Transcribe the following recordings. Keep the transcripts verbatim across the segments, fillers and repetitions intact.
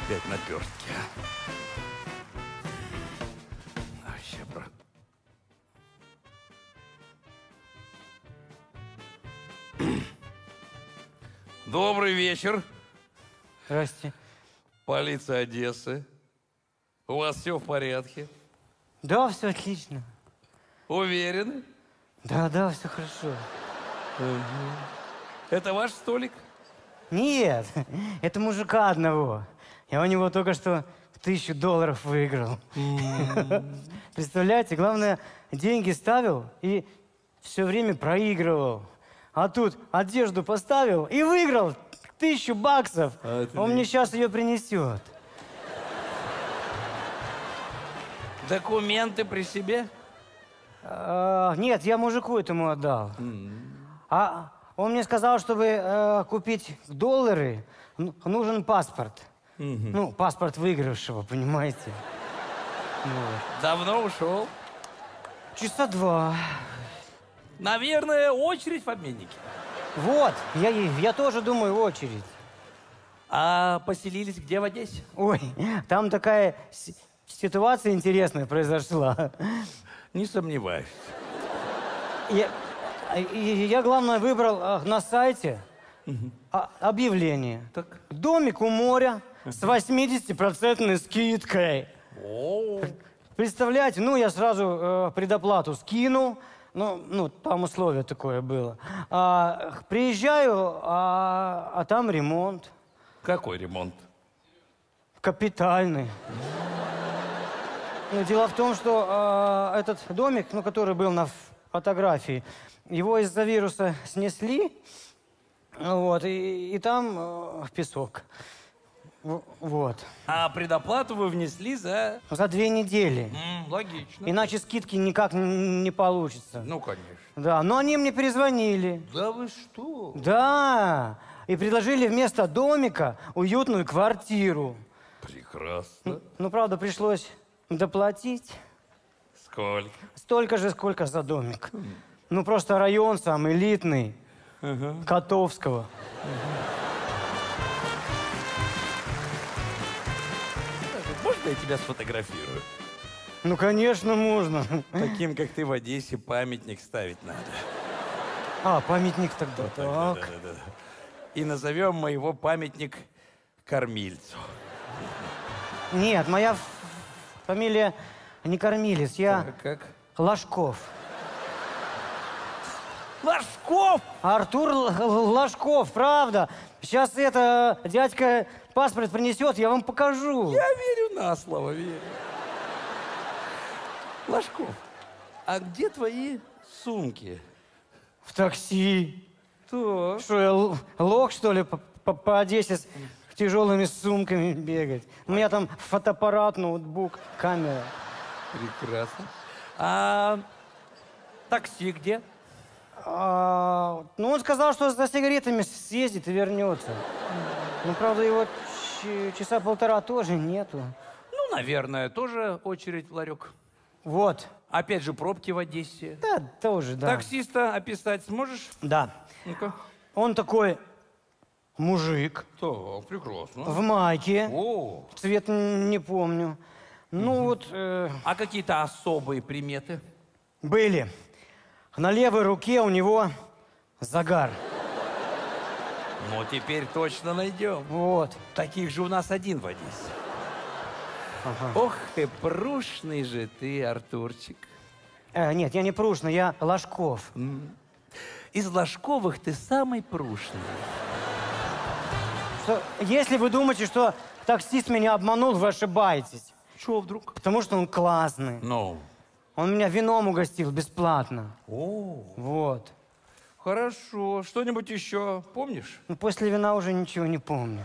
опять наперстки, а? Вообще, брат. Добрый вечер. Здрасте. Полиция Одессы. У вас все в порядке? Да, все отлично. Уверены? Да, да, все хорошо. Угу. Это ваш столик? Нет, это мужика одного. Я у него только что тысячу долларов выиграл. Mm. Представляете, главное, деньги ставил и все время проигрывал. А тут одежду поставил и выиграл тысячу баксов. А Он мне сейчас ее принесет. Документы при себе? А, нет, я мужику этому отдал. Mm. А он мне сказал, чтобы э, купить доллары, нужен паспорт. Mm-hmm. Ну, паспорт выигравшего, понимаете? Вот. Давно ушел? Часа два. Наверное, очередь в обменнике. Вот, я, я тоже думаю, очередь. А поселились где в Одессе? Ой, там такая ситуация интересная произошла. Не сомневаюсь. Я, я главное, выбрал на сайте угу. объявление. Так. Домик у моря с восьмидесятипроцентной скидкой. О. Представляете, ну, я сразу э, предоплату скинул. Ну, ну, там условие такое было. А, приезжаю, а, а там ремонт. Какой ремонт? Капитальный. Ну, дело в том, что а, этот домик, ну, который был на фотографии, его из-за вируса снесли, вот, и, и там э, песок. Вот. А предоплату вы внесли за... За две недели. Mm, логично. Иначе скидки никак не получится. Ну, конечно. Да, но они мне перезвонили. Да вы что? Да. И предложили вместо домика уютную квартиру. Прекрасно. Ну, ну правда, пришлось доплатить. Сколько? Столько же, сколько за домик. Mm. Ну, просто район сам элитный. Uh-huh. Котовского. Uh-huh. Можно я тебя сфотографирую? Ну, конечно, можно. Таким, как ты в Одессе, памятник ставить надо. А, памятник тогда. Вот так. Да, да, да, да. И назовем мы его памятник кормильцу. Нет, моя фамилия не Кормилец, я так, как? Ложков. Ложков? Артур Ложков, правда. Сейчас это дядька паспорт принесет, я вам покажу. Я верю на слово, верю. Ложков, а где твои сумки? В такси. Так. Что, я лох, что ли, по, по, по Одессе с тяжелыми сумками бегать? У меня там фотоаппарат, ноутбук, камера. Прекрасно. А такси где? А, ну, он сказал, что за сигаретами съездит и вернется. Ну, правда, его часа полтора тоже нету. Ну, наверное, тоже очередь в ларек. Вот. Опять же, пробки в Одессе. Да, тоже, да. Таксиста описать сможешь? Да. Ну-ка. Он такой мужик. Так, прекрасно. В майке. О. Цвет не помню. Ну, угу. вот... Э... А какие-то особые приметы? Были. На левой руке у него загар. Ну, теперь точно найдем. Вот. Таких же у нас один в Одессе. Ага. Ох ты, прушный же ты, Артурчик. Э, нет, я не прушный, я Ложков. Mm. Из Ложковых ты самый прушный. Что, если вы думаете, что таксист меня обманул, вы ошибаетесь. Чего вдруг? Потому что он классный. Ну? No. Он меня вином угостил бесплатно. О. Вот. Хорошо. Что-нибудь еще помнишь? Ну, после вина уже ничего не помню.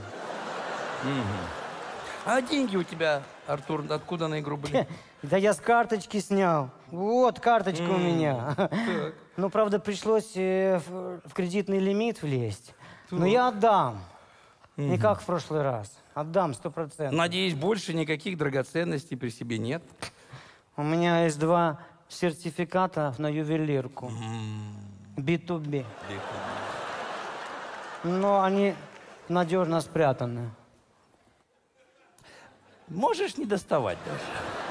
Угу. А деньги у тебя, Артур, откуда на игру были? Да я с карточки снял. Вот карточка у меня. Ну, правда, пришлось в кредитный лимит влезть. Но я отдам. Не как в прошлый раз. Отдам сто процентов. Надеюсь, больше никаких драгоценностей при себе нет? У меня есть два сертификата на ювелирку. би ту би. Но они надежно спрятаны. Можешь не доставать даже.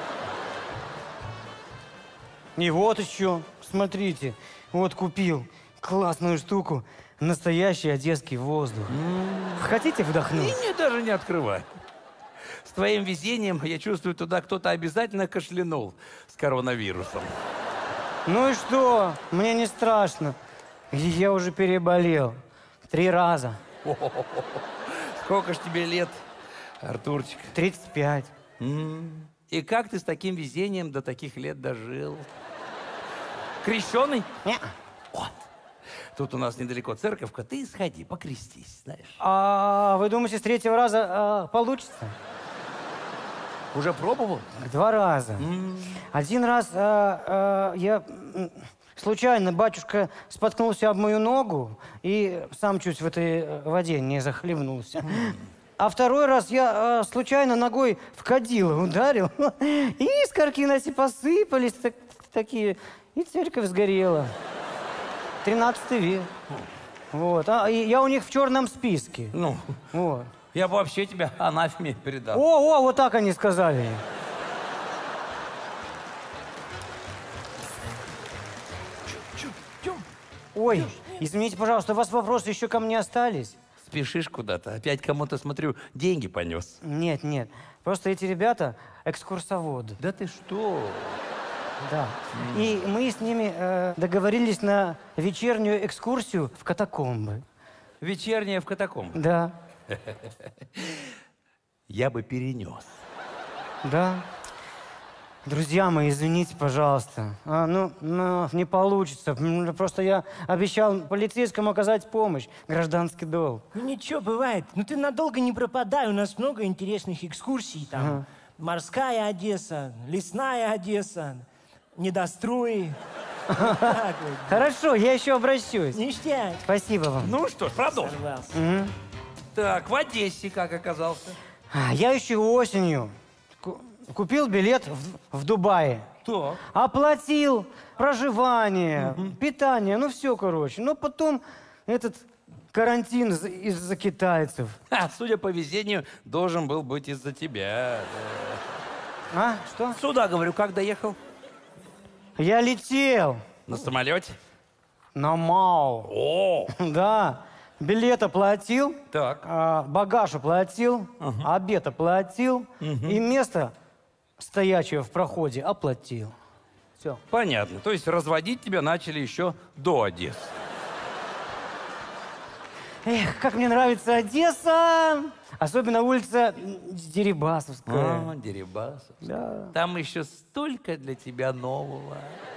И вот еще, смотрите, вот купил классную штуку. Настоящий одесский воздух. Mm. Хотите вдохнуть? И мне даже не открывай. С твоим везением, я чувствую, туда кто-то обязательно кашлянул с коронавирусом. Ну и что? Мне не страшно. Я уже переболел. Три раза. О-о-о-о. Сколько ж тебе лет, Артурчик? тридцать пять. М-м. И как ты с таким везением до таких лет дожил? Крещеный? Не. Вот. Тут у нас недалеко церковка. Ты сходи, покрестись, знаешь. А вы думаете, с третьего раза а, получится? Уже пробовал? Два раза. М-м. Один раз а, а, я м, случайно, батюшка, споткнулся об мою ногу и сам чуть в этой воде не захлебнулся. Mm. А второй раз я а, случайно ногой в кадило ударил, и искорки Наси посыпались так, такие, и церковь сгорела. Тринадцатый век. Вот. А и я у них в черном списке. Ну, вот. Я бы вообще тебя анафеме передал. О, о, вот так они сказали. Ой, извините, пожалуйста, у вас вопросы еще ко мне остались? Спешишь куда-то? Опять кому-то, смотрю, деньги понес. Нет, нет. Просто эти ребята экскурсоводы. Да ты что? Да. Mm. И мы с ними э, договорились на вечернюю экскурсию в катакомбы. Вечерняя в катакомбы? Да. Я бы перенес. Да. Друзья мои, извините, пожалуйста. А, ну, ну, не получится. Просто я обещал полицейскому оказать помощь. Гражданский долг. Ну ничего, бывает. Ну ты надолго не пропадай. У нас много интересных экскурсий. Там ага. Морская Одесса, лесная Одесса, недострои. Хорошо, я еще обращусь. Ништяк. Спасибо вам. Ну что ж, продолжим. Так, в Одессе как оказался? Я еще осенью купил билет в, в Дубае. Так. Оплатил проживание, угу. питание, ну все, короче. Но потом этот карантин из-за китайцев. А, судя по везению, должен был быть из-за тебя. А, что? Сюда, говорю, как доехал? Я летел. На самолете? На МАУ. О! Да. Билет оплатил, так. А, багаж оплатил, uh-huh. обед оплатил uh-huh. и место стоячее в проходе оплатил. Все. Понятно. То есть разводить тебя начали еще до Одессы. Эх, как мне нравится Одесса! Особенно улица Дерибасовская. А, Дерибасовская. Да. Там еще столько для тебя нового.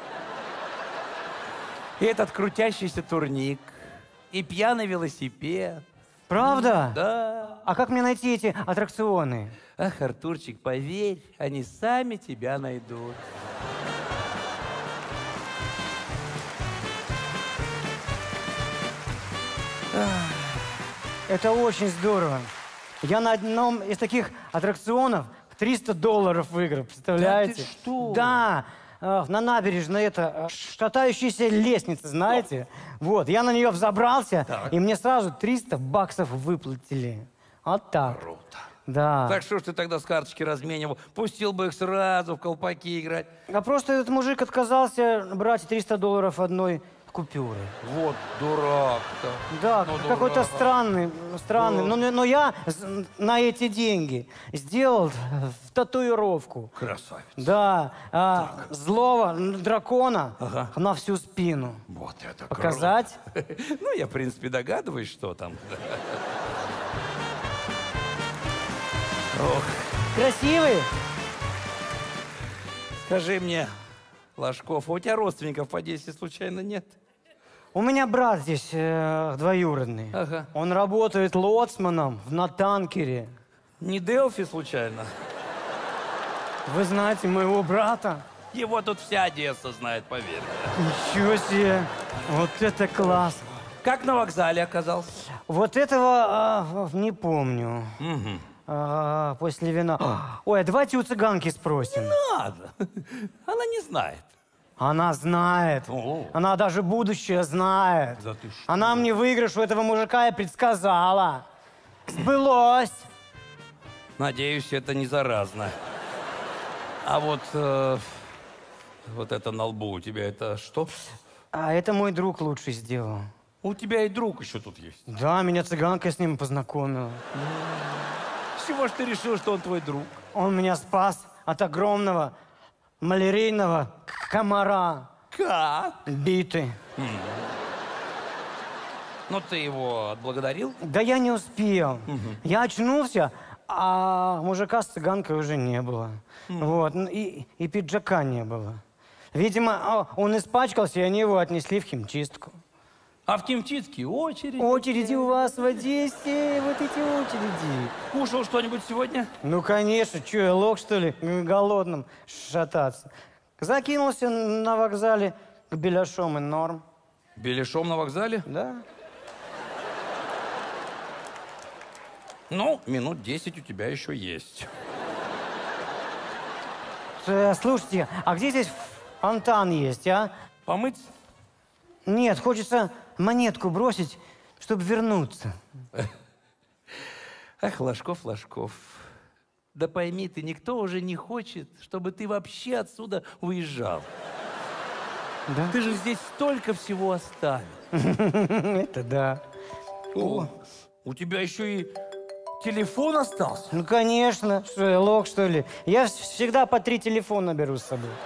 И этот крутящийся турник, и пьяный велосипед. Правда? Да. А как мне найти эти аттракционы? Ах, Артурчик, поверь, они сами тебя найдут. Это очень здорово. Я на одном из таких аттракционов триста долларов выиграл, представляете? Да ты что? Да. На набережной это шатающаяся лестница, знаете? Вот, я на нее взобрался, так. и мне сразу триста баксов выплатили. Вот так. Круто. Да. Так что ж ты тогда с карточки разменивал? Пустил бы их сразу в колпаки играть. А просто этот мужик отказался брать триста долларов одной купюры. Вот дурак-то. Да, ну, какой-то странный, странный. Но, но я на эти деньги сделал татуировку. Красавец. Да, а, злого дракона ага. на всю спину. Вот это показать? Круто. Ну, я, в принципе, догадываюсь, что там. Ох. Красивый? Скажи мне, Ложков, а у тебя родственников в Одессе случайно нет? У меня брат здесь э, двоюродный. Ага. Он работает лоцманом на танкере. Не Делфи случайно? Вы знаете моего брата? Его тут вся Одесса знает, поверь. Ничего себе! Вот это класс! Как на вокзале оказался? Вот этого э, не помню. Угу. А, после вина. Ой, а давайте у цыганки спросим. Не надо. Она не знает. Она знает. О. Она даже будущее знает. Да ты что? Она мне выигрыш у этого мужика и предсказала. Сбылось. Надеюсь, это не заразно. А вот, э, вот это на лбу у тебя, это что? А это мой друг лучший сделал. У тебя и друг еще тут есть. Да, меня цыганка с ним познакомила. С чего ж ты решил, что он твой друг? Он меня спас от огромного малярийного комара. Как? Биты. Ну, ты его отблагодарил? Да я не успел. Я очнулся, а мужика с цыганкой уже не было. Вот. Ну, И, и пиджака не было. Видимо, а, он испачкался, и они его отнесли в химчистку. А в химчистке очередь? Очереди у вас в Одессе, вот эти очереди. Кушал что-нибудь сегодня? Ну, конечно, что, я лох, что ли, голодным шататься. Закинулся на вокзале к беляшам и норм. Беляшом на вокзале? Да. Ну, минут десять у тебя еще есть. Э, Слушайте, а где здесь фонтан есть, а? Помыть? Нет, хочется монетку бросить, чтобы вернуться. Ах, Ложков, Ложков. Да пойми ты, никто уже не хочет, чтобы ты вообще отсюда уезжал. Да? Ты же здесь столько всего оставил. Это да. О, у тебя еще и телефон остался? Ну, конечно. Что, я лох, что ли? Я вс- всегда по три телефона беру с собой.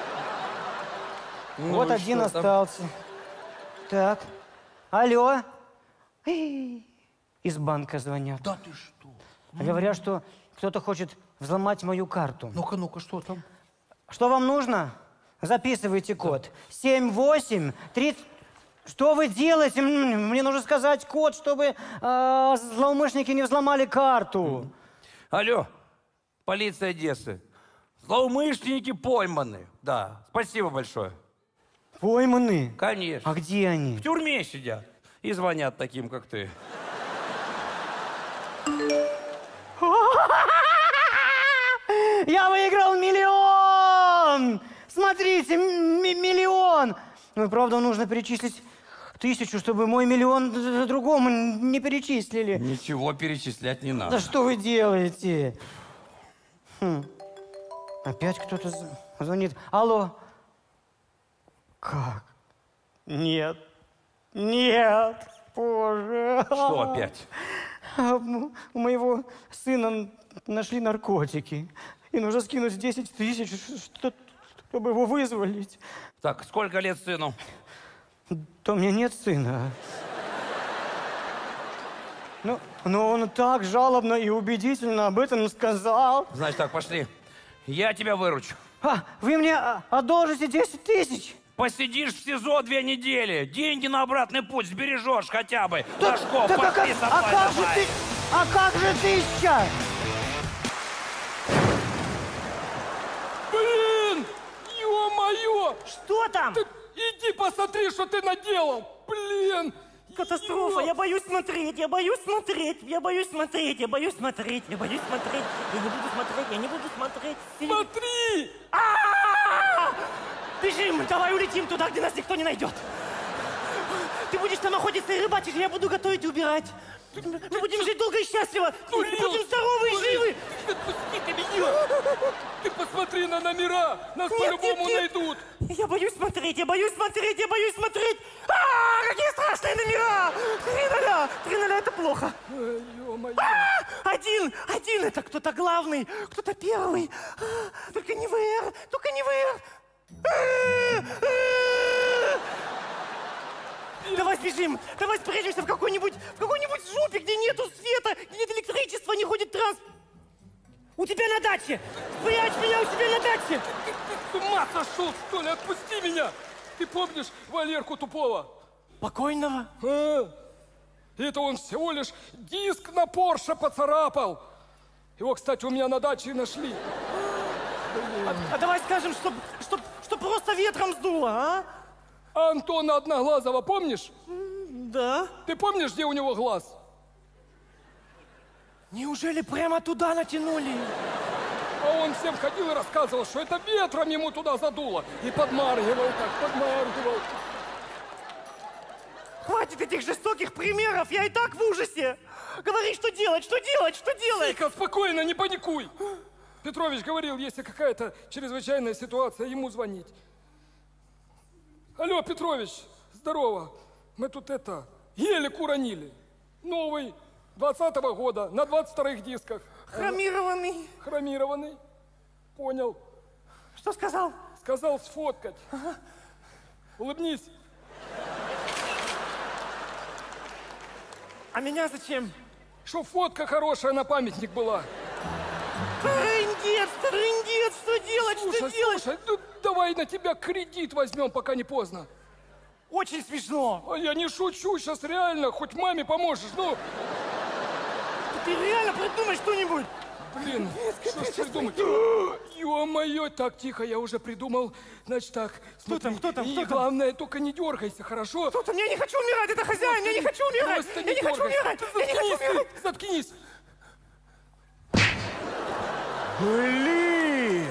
Ну Вот и один что там? остался. Так. Алло. Эй, из банка звонят. Да ты что? Говорят, что кто-то хочет взломать мою карту. Ну-ка, ну-ка, что там? Что вам нужно? Записывайте код. семь восемь три... Что вы делаете? М, Мне нужно сказать код, чтобы э, злоумышленники не взломали карту. Алло, полиция Одессы. Злоумышленники пойманы. Да, спасибо большое. Пойманы? Конечно. А где они? В тюрьме сидят и звонят таким, как ты. Я выиграл миллион! Смотрите, м- миллион! Ну, правда, нужно перечислить тысячу, чтобы мой миллион д- другому не перечислили. Ничего перечислять не Да надо. что вы делаете? Хм. Опять кто-то з- звонит. Алло. Как? Нет. Нет. Боже. Что опять? А, м- У моего сына нашли наркотики. И нужно скинуть десять тысяч, ш- что- чтобы его вызволить. Так, сколько лет сыну? Да у меня нет сына. Ну, но он так жалобно и убедительно об этом сказал. Значит так, пошли. Я тебя выручу. А, вы мне а, одолжите десять тысяч? Посидишь в СИЗО две недели. Деньги на обратный путь сбережешь хотя бы. Ложков, Так, а, пошли как- со а мной как же давай. ты? А как же тысяча? Блин! Ё-моё! Что там? Ты иди посмотри, что ты наделал! Блин! Катастрофа, я боюсь смотреть, я боюсь смотреть, я боюсь смотреть, я боюсь смотреть, я боюсь смотреть, я не буду смотреть, я не буду смотреть. Смотри! А-а-а! Бежим, давай улетим туда, где нас никто не найдет. Ты будешь там охотиться и рыбачить, а я буду готовить и убирать. Мы будем жить долго и счастливо. Мы Турил! будем здоровы и живы. Отпусти ты меня! Ты посмотри на номера! Нас Нет, по-любому нет, нет. найдут! Я боюсь смотреть, я боюсь смотреть, я боюсь смотреть. А, какие страшные номера! Три ноля, три ноля это плохо. Ой, ё-моё! А, один, один это кто-то главный, кто-то первый. А, только не ВР, только не ВР. А, а. Давай сбежим, давай спрячемся в какой-нибудь, в какой-нибудь жопе, где нету света, где нет электричества, не ходит транспорт. У тебя на даче! Спрячь меня у тебя на даче! Ты, ты с ума сошел, что ли? Отпусти меня! Ты помнишь Валерку Тупого? Покойного? А? Это он всего лишь диск на Порше поцарапал. Его, кстати, у меня на даче и нашли. А, а давай скажем, что, что, что просто ветром сдуло, а? А Антона Одноглазого помнишь? Да. Ты помнишь, где у него глаз? Неужели прямо туда натянули? А он всем ходил и рассказывал, что это ветром ему туда задуло. И подмаргивал так, подмаргивал. Хватит хватит этих жестоких примеров, я и так в ужасе. Говори, что делать, что делать, что делать? Тихо, спокойно, не паникуй. Петрович говорил, если какая-то чрезвычайная ситуация, ему звонить. Алло, Петрович, здорово. Мы тут это, гелик уронили. Новый, двадцатого года, на двадцать вторых дисках. Хромированный. Хромированный. Понял. Что сказал? Сказал сфоткать. Ага. Улыбнись. А меня зачем? Чтоб фотка хорошая на памятник была. Трындец, трындец, что делать, Слушай, что делать? слушай, ну давай на тебя кредит возьмем, пока не поздно. Очень смешно. А я не шучу, сейчас реально, хоть маме поможешь, ну. Ты реально придумай что-нибудь. Блин, что ж придумать? Ё-моё, так, тихо, я уже придумал. Значит так, Кто там, кто там, и кто там? главное, только не дергайся, хорошо? Кто там? Я не хочу умирать, это хозяин, я не хочу умирать. Просто Я не хочу дергайся. умирать, я не хочу Заткнись умирать. ты, заткнись. Блин!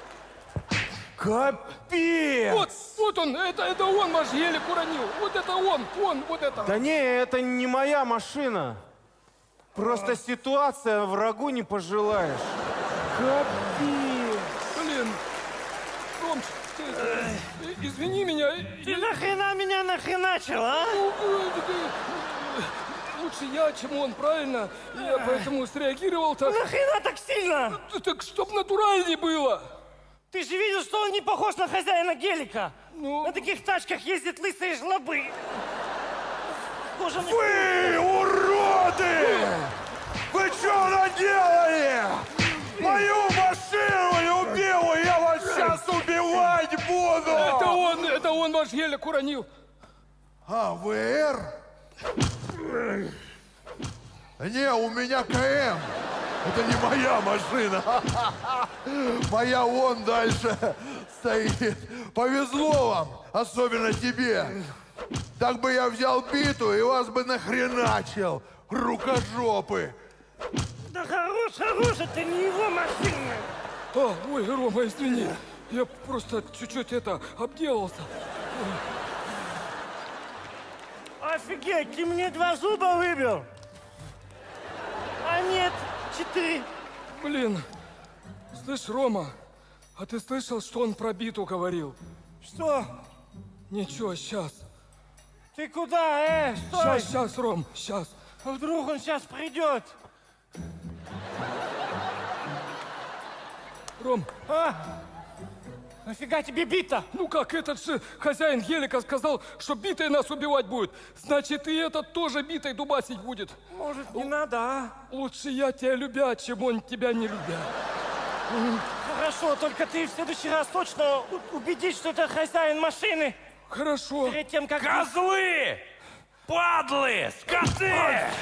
Капец! Вот, вот он, это, это он ваш гелик уронил. Вот это он, он, вот это. Да не, это не моя машина. Просто ситуация, врагу не пожелаешь. Капец! Блин, Ромчик, ты, э, извини меня. Ты нахрена меня нахреначил, а? Ну, э, э, Лучше я, чем он, правильно? Я поэтому среагировал так. Нахрена так сильно? Так, чтоб натуральней было. Ты же видел, что он не похож на хозяина гелика. Ну. На таких тачках ездят лысые жлобы. Кожаный... Вы уроды! Вы что наделали? Мою машину любимую я вас сейчас убивать буду! Это он, это он ваш гелик уронил. А, ВР? Не, у меня КМ. Это не моя машина. Моя вон дальше стоит. Повезло вам, особенно тебе. Так бы я взял биту и вас бы нахреначил, рукожопы. Да хорош, хорош, это не его машина. А, ой, Рома, извини. Я просто чуть-чуть это, обделался. Офигеть, ты мне два зуба выбил. А нет, четыре. Блин, слышь, Рома, а ты слышал, что он про биту говорил? Что? Ничего, сейчас. Ты куда, э? Стой! Сейчас, сейчас, Ром, сейчас. А вдруг он сейчас придет? Ром, А? Нафига тебе бита? ну как, этот же хозяин гелика сказал, что битой нас убивать будет. Значит, и этот тоже битой дубасить будет. Может, не надо, а? Лучше я тебя любя, чем он тебя не любя. Хорошо, только ты в следующий раз точно у- убедись, что это хозяин машины. Хорошо. Перед тем, как... Козлы! Падлы! Скоты!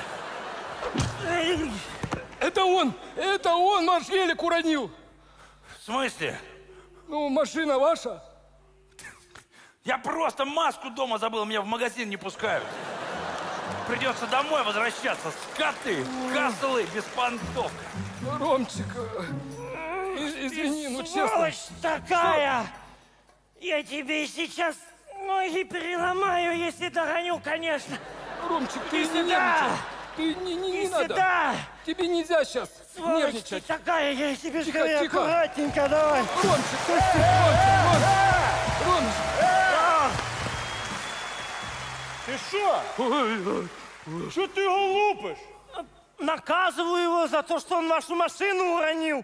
Эй, Это он, это он наш гелик уронил. В смысле? Ну, машина ваша. Я просто маску дома забыл, меня в магазин не пускают. Придется домой возвращаться. Скоты, козлы, без понтов. Ромчик, э, и- извини, ну честно. сволочь такая! Я тебе сейчас ноги переломаю, если догоню, конечно. Ромчик, ты Иди не сюда! нервничай. Ты не, не, не Иди надо. сюда! Тебе нельзя сейчас Сволочь ты нервничать. такая, я тебе Тихо, говорю, тихо. аккуратненько давай. Ромчик, Ромчик, Ромчик, Ромчик. Ти що? Що ти його лупиш? Наказываю его за то, что он нашу машину уронил.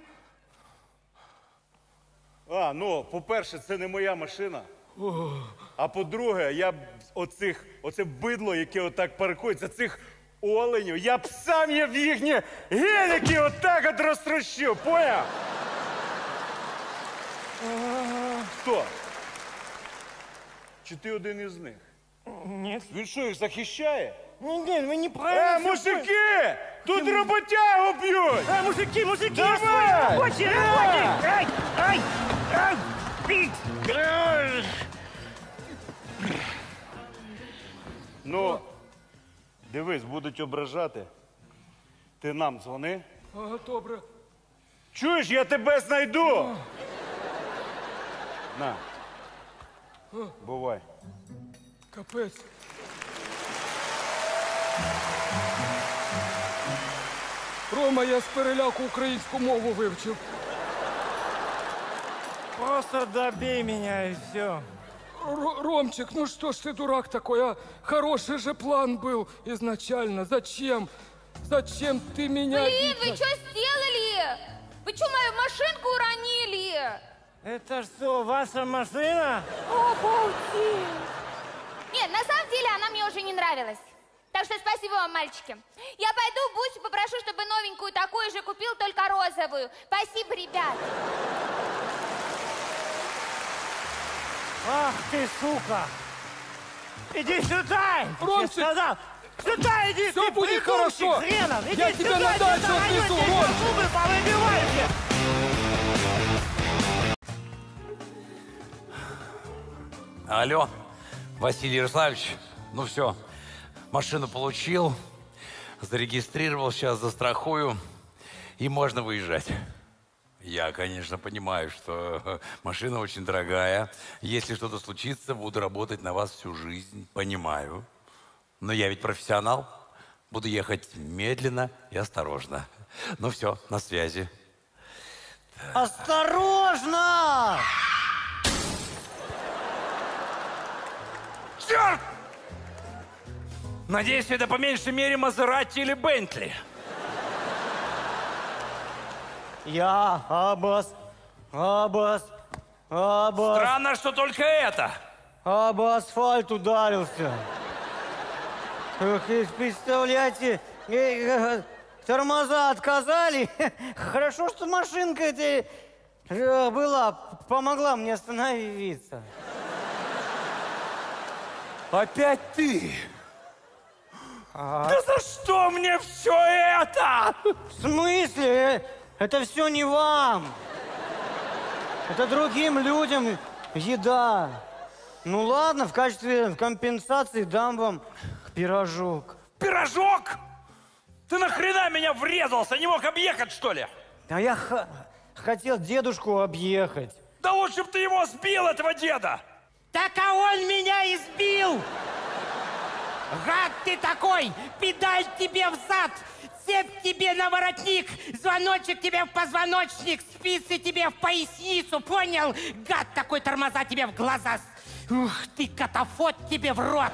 А, ну, по-перше, це не моя машина. А по-друге, я б оцих, оце бидло, яке отак паркується, цих оленів, я б сам є в їхні геліки отак от розтрощив, поняв? Хто? Чи ти один із них? Нет. Він що, їх захищає? Нет, нет, вы Е, неправильно. всё поняли. мужики! Тут роботягу б'ють! Э, мужики, мужики, Давай! я свой рабочий, рабочий! Ай, ай, ай, бить! Ай. Ну, дивись, будуть ображати. Ти нам дзвони. Ага, добре. Чуєш, я тебе знайду. На. Бувай. Капець. Рома, я з переляку українську мову вивчив. Просто добей меня и все. Р- Ромчик, ну что ж ты дурак такой, а? Хороший же план был изначально. Зачем? Зачем ты меня... Блин, вы обидел? что сделали? Вы что, мою машинку уронили? Это что, ваша машина? Обалдеть! Нет, на самом деле она мне уже не нравилась. Так что спасибо вам, мальчики. Я пойду Бусю попрошу, чтобы новенькую такую же купил, только розовую. Спасибо, ребят. Ах ты, сука! Иди сюда! Ромчик! Я сказал! Сюда иди, Всё ты будет придурочек хорошо. хренов! Иди Я сюда, тебя на иди дачу сюда, отвезу, я тебе Ромчик. зубы повыбиваю тебе. Алло, Василий Ярославович, ну все, машину получил, зарегистрировал, сейчас застрахую, и можно выезжать. Я, конечно, понимаю, что машина очень дорогая. Если что-то случится, буду работать на вас всю жизнь, понимаю. Но я ведь профессионал, буду ехать медленно и осторожно. Ну все, на связи. Осторожно! Черт! Надеюсь, это по меньшей мере Мазерати или Бентли. Я Аббас, Аббас, Аббас, Странно, что только это. об асфальт ударился. Эх, и представляете, э, э, тормоза отказали. Хорошо, что машинка эта э, была, помогла мне остановиться. Опять ты? Да за что мне все это? В смысле? Это все не вам. Это другим людям еда. Ну ладно, в качестве компенсации дам вам пирожок. Пирожок? Ты нахрена меня врезался? Не мог объехать, что ли? А я х- хотел дедушку объехать. Да лучше бы ты его сбил, этого деда. Так а он меня избил! Гад ты такой! Педаль тебе в зад! Цепь тебе на воротник! Звоночек тебе в позвоночник! Спицы тебе в поясницу! Понял? Гад такой, тормоза тебе в глаза! Ух ты, катафот тебе в рот!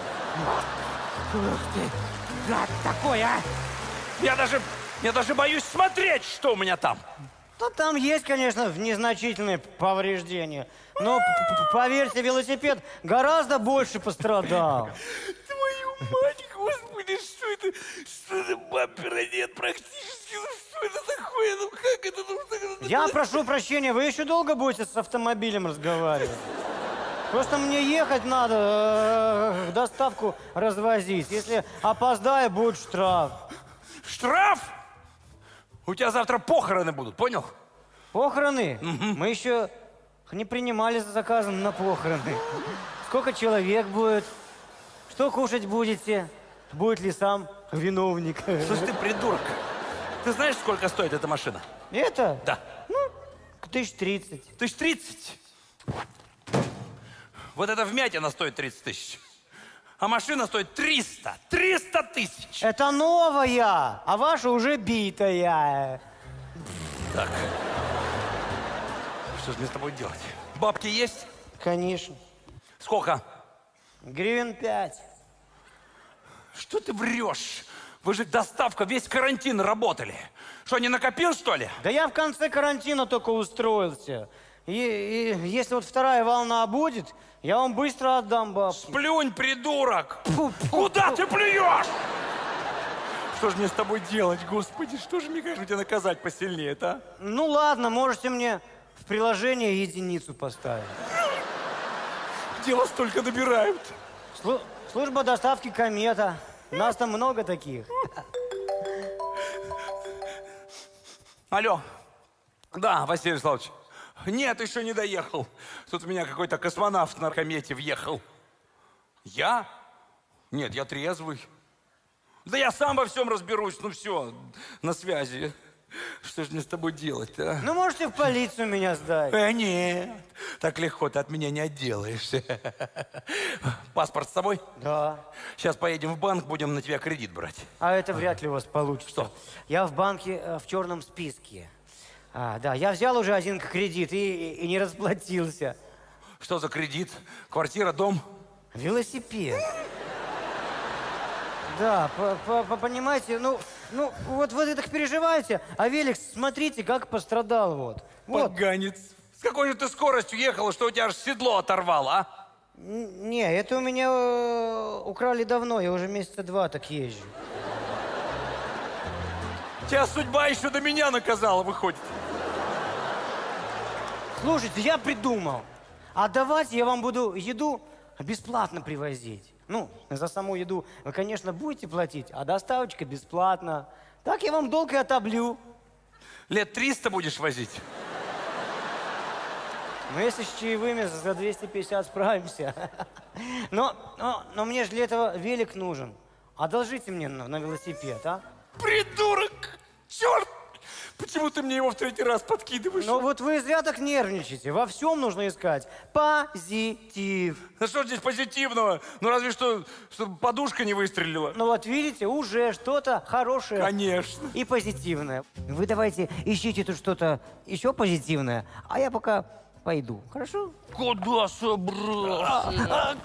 Ух ты, гад такой, а! Я даже, я даже боюсь смотреть, что у меня там. Ну, там есть, конечно, незначительные повреждения. Но, п- п- поверьте, велосипед гораздо больше пострадал. Твою мать, господи, что это? Что это, бампера нет практически? Ну что это такое? Ну как это? Ну, что это? Я прошу прощения, вы еще долго будете с автомобилем разговаривать? Просто мне ехать надо, э, доставку развозить. Если опоздаю, будет штраф. Штраф? У тебя завтра похороны будут, понял? Похороны? Мы еще не принимали за заказом на похороны. Сколько человек будет? Что кушать будете? Будет ли сам виновник? Слушай, ты придурок. Ты знаешь, сколько стоит эта машина? Это? Да. Тысяч тридцать. Тысяч тридцать. Вот эта вмятина стоит тридцать тысяч. А машина стоит триста. триста тысяч. Это новая, а ваша уже битая. Так. Что же мне с тобой делать? Бабки есть? Конечно. Сколько? Гривен пять. Что ты врешь? Вы же доставка, весь карантин работали. Что, не накопил, что ли? Да я в конце карантина только устроился. И, и если вот вторая волна будет, я вам быстро отдам бабки. Плюнь, придурок! Фу, фу, Куда фу. ты плюешь? Что же мне с тобой делать, господи? Что же мне, конечно, тебя наказать посильнее-то, а? Ну ладно, можете мне в приложение единицу поставить. Дело столько набирают. Слу- служба доставки «Комета». Нас там много таких. Алло. Да, Василий Вячеславович. Нет, еще не доехал. Тут у меня какой-то космонавт на комете въехал. Я? Нет, я трезвый. Да я сам во всем разберусь. Ну все, на связи. Что же мне с тобой делать-то, а? Ну, можете в полицию меня сдать. Э, нет, так легко ты от меня не отделаешься. Паспорт с собой? Да. Сейчас поедем в банк, будем на тебя кредит брать. А это вряд ли у вас получится. Что? Я в банке э, в черном списке. А, да, я взял уже один кредит и, и, и не расплатился. Что за кредит? Квартира, дом? Велосипед. Да, по -по -по понимаете, ну, ну, вот вы так переживаете, а велик, смотрите, как пострадал вот. Вот. Поганец. С какой же ты скоростью ехала, что у тебя аж седло оторвало, а? Н- Не, это у меня э, украли давно, я уже месяца два так езжу. Тебя судьба еще до меня наказала, выходит. Слушайте, я придумал. А давайте я вам буду еду бесплатно привозить. Ну, за саму еду вы, конечно, будете платить, а доставочка бесплатно. Так я вам долг и отоблю. Лет триста будешь возить? Ну, если с чаевыми за двести пятьдесят справимся. Но, но, но мне же для этого велик нужен. Одолжите мне на, на велосипед, а? Придурок! Черт! Почему ты мне его в третий раз подкидываешь? Ну вот вы зря так нервничаете. Во всем нужно искать позитив. Да что здесь позитивного? Ну разве что, чтобы подушка не выстрелила. Ну вот видите, уже что-то хорошее. Конечно. И позитивное. Вы давайте ищите тут что-то еще позитивное, а я пока пойду. Хорошо? Куда собрался?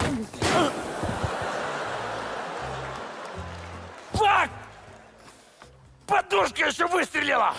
Фак! Подушка еще выстрелила!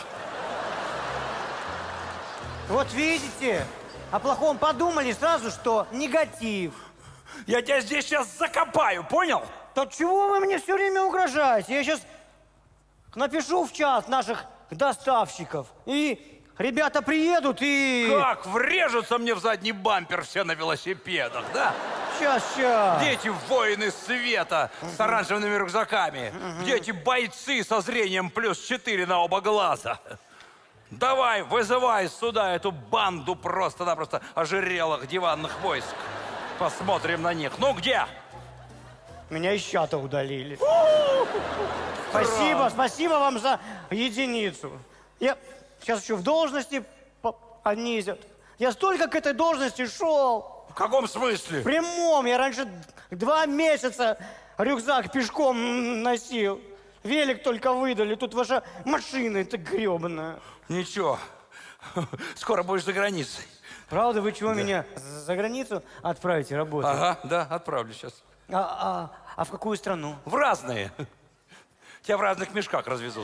Вот видите, о плохом подумали сразу, что негатив. Я тебя здесь сейчас закопаю, понял? Да чего вы мне все время угрожаете? Я сейчас напишу в чат наших доставщиков, и ребята приедут и... Как врежутся мне в задний бампер все на велосипедах, да? Сейчас, сейчас. Дети воины света с оранжевыми рюкзаками. Дети бойцы со зрением плюс четыре на оба глаза. Давай, вызывай сюда эту банду просто-напросто ожирелых диванных войск. Посмотрим на них. Ну, где? Меня из чата удалили. Спасибо, спасибо вам за единицу. Я сейчас еще в должности понизят. Я столько к этой должности шел. В каком смысле? В прямом. Я раньше два месяца рюкзак пешком носил. Велик только выдали. Тут ваша машина эта гребаная. Ничего. Скоро будешь за границей. Правда, вы чего, да. меня за границу отправите работать? Ага, да, отправлю сейчас. А, а, а в какую страну? В разные. Тебя в разных мешках развезут.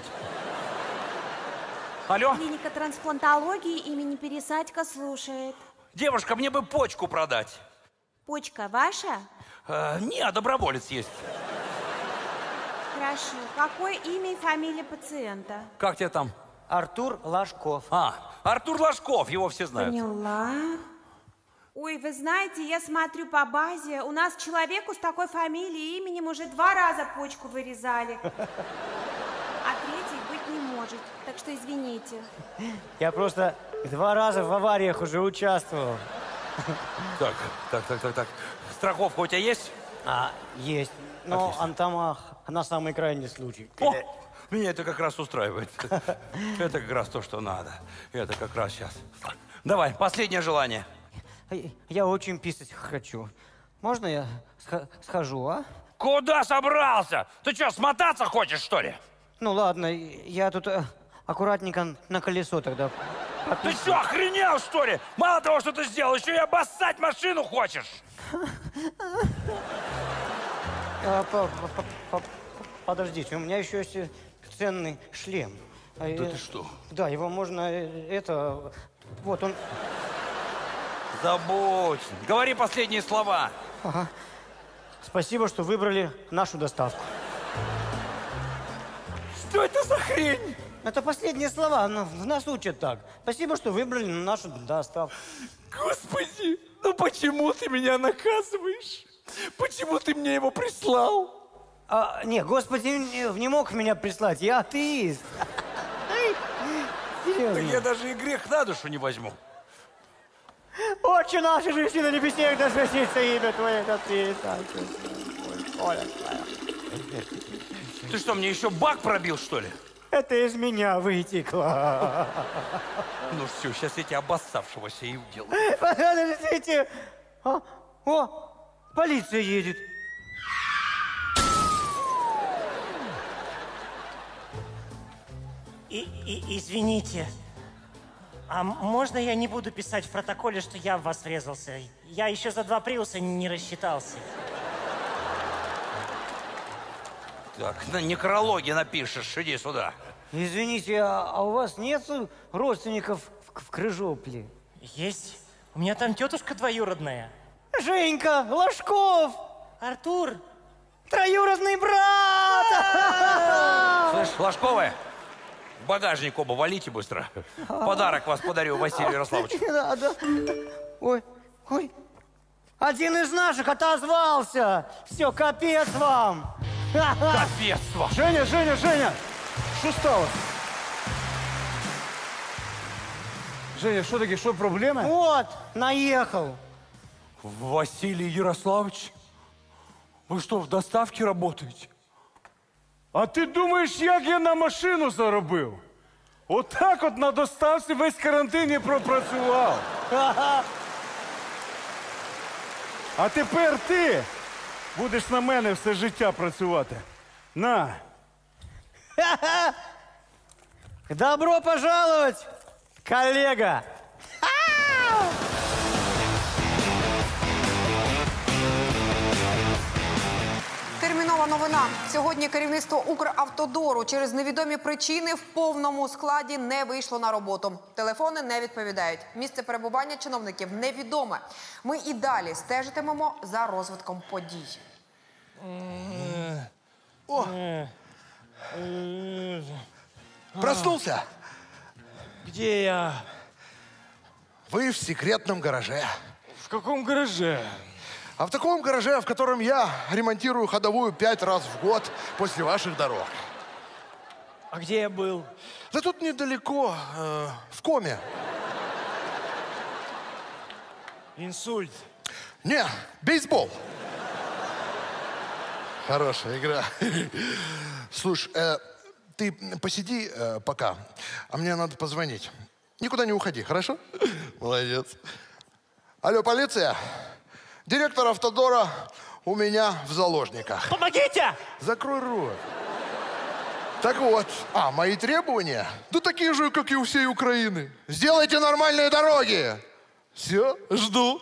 Алло? Клиника трансплантологии имени Пересадько слушает. Девушка, мне бы почку продать. Почка ваша? Э, не, доброволец есть. Хорошо. Какое имя и фамилия пациента? Как тебе там? Артур Ложков. А, Артур Ложков, его все знают. Поняла. Ой, вы знаете, я смотрю по базе, у нас человеку с такой фамилией и именем уже два раза почку вырезали. А третий быть не может, так что извините. Я просто два раза в авариях уже участвовал. Так, так, так, так, так. Страховка у тебя есть? А, есть. Но Отлично. Антамах на самый крайний случай. О, меня это как раз устраивает. Это как раз то, что надо. Это как раз сейчас. Давай, последнее желание. Я очень писать хочу. Можно я схожу, а? Куда собрался? Ты что, смотаться хочешь, что ли? Ну ладно, я тут аккуратненько на колесо тогда. Ты что, охренел, что ли? Мало того, что ты сделал, еще и обоссать машину хочешь. Подождите, у меня еще есть ценный шлем. Да ты что? Да, его можно, это, вот он. Забудь. Говори последние слова. Ага. Спасибо, что выбрали нашу доставку. Что это за хрень? Это последние слова, но нас учат так. Спасибо, что выбрали нашу доставку. Господи, ну почему ты меня наказываешь? Почему ты мне его прислал? А, не, Господи не, не мог меня прислать, я атеист. Так я даже и грех на душу не возьму. Отче наш, живи на небесах, да святится имя Твое, да приедет. Ты что, мне еще бак пробил, что ли? Это из меня вытекло. Ну все, сейчас я тебя обоссавшегося и уделаю. Подождите. О, о, полиция едет. И, и, извините, а можно я не буду писать в протоколе, что я в вас врезался? Я еще за два приуса не рассчитался. Так, на некрологе напишешь, иди сюда. Извините, а, а у вас нет родственников в, в Крыжополе? Есть. У меня там тетушка двоюродная. Женька, Ложков! Артур! Троюродный брат! Слышь, Ложковы, в багажник оба валите быстро. Подарок вас подарю Василию Ярославовичу. Да, да. Ой, ой. Один из наших отозвался. Все, капец вам. Капец вам. Женя, Женя, Женя! Що сталося? Женя, що таке, що проблеми? Вот, наехал. Василий Ярославович, вы что, в доставке работаете? А ти думаєш, як я на машину заробив? Отак от на доставці весь карантин і пропрацював. А тепер ти будеш на мене все життя працювати. На. Добро пожаловать, коллега. Термінова новина. Сьогодні керівництво Укравтодору через невідомі причини в повному складі не вийшло на роботу. Телефони не відповідають. Місце перебування чиновників невідоме. Ми і далі стежитимемо за розвитком подій. О! Проснулся? Где я? Вы в секретном гараже. В каком гараже? А в таком гараже, в котором я ремонтирую ходовую пять раз в год после ваших дорог. А где я был? Да тут недалеко, э, в коме. Инсульт. Не, бейсбол. Хорошая игра. Слушай, э, ты посиди э, пока, а мне надо позвонить. Никуда не уходи, хорошо? Молодец. Алло, полиция? Директор Автодора у меня в заложниках. Помогите! Закрой рот. Так вот, а, мои требования? Да такие же, как и у всей Украины. Сделайте нормальные дороги. Все, жду.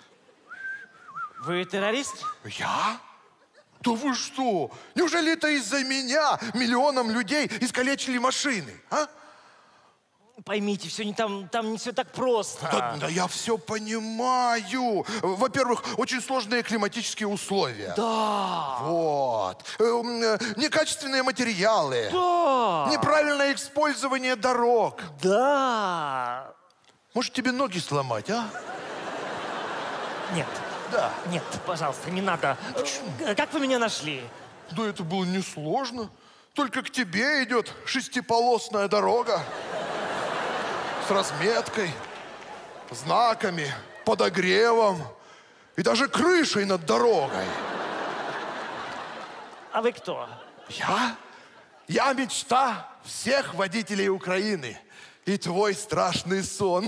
Вы террорист? Я? Да вы что? Неужели это из-за меня миллионам людей искалечили машины, а? Поймите, все не там, там не все так просто. Да, да я все понимаю. Во-первых, очень сложные климатические условия. Да. Вот. Эм, Некачественные материалы. Да. Неправильное использование дорог. Да. Может, тебе ноги сломать, а? Нет. Да. Нет, пожалуйста, не надо. Почему? Как вы меня нашли? Да это было несложно. Только к тебе идет шестиполосная дорога. С разметкой, знаками, подогревом и даже крышей над дорогой. А вы кто? Я? Я мечта всех водителей Украины. И твой страшный сон.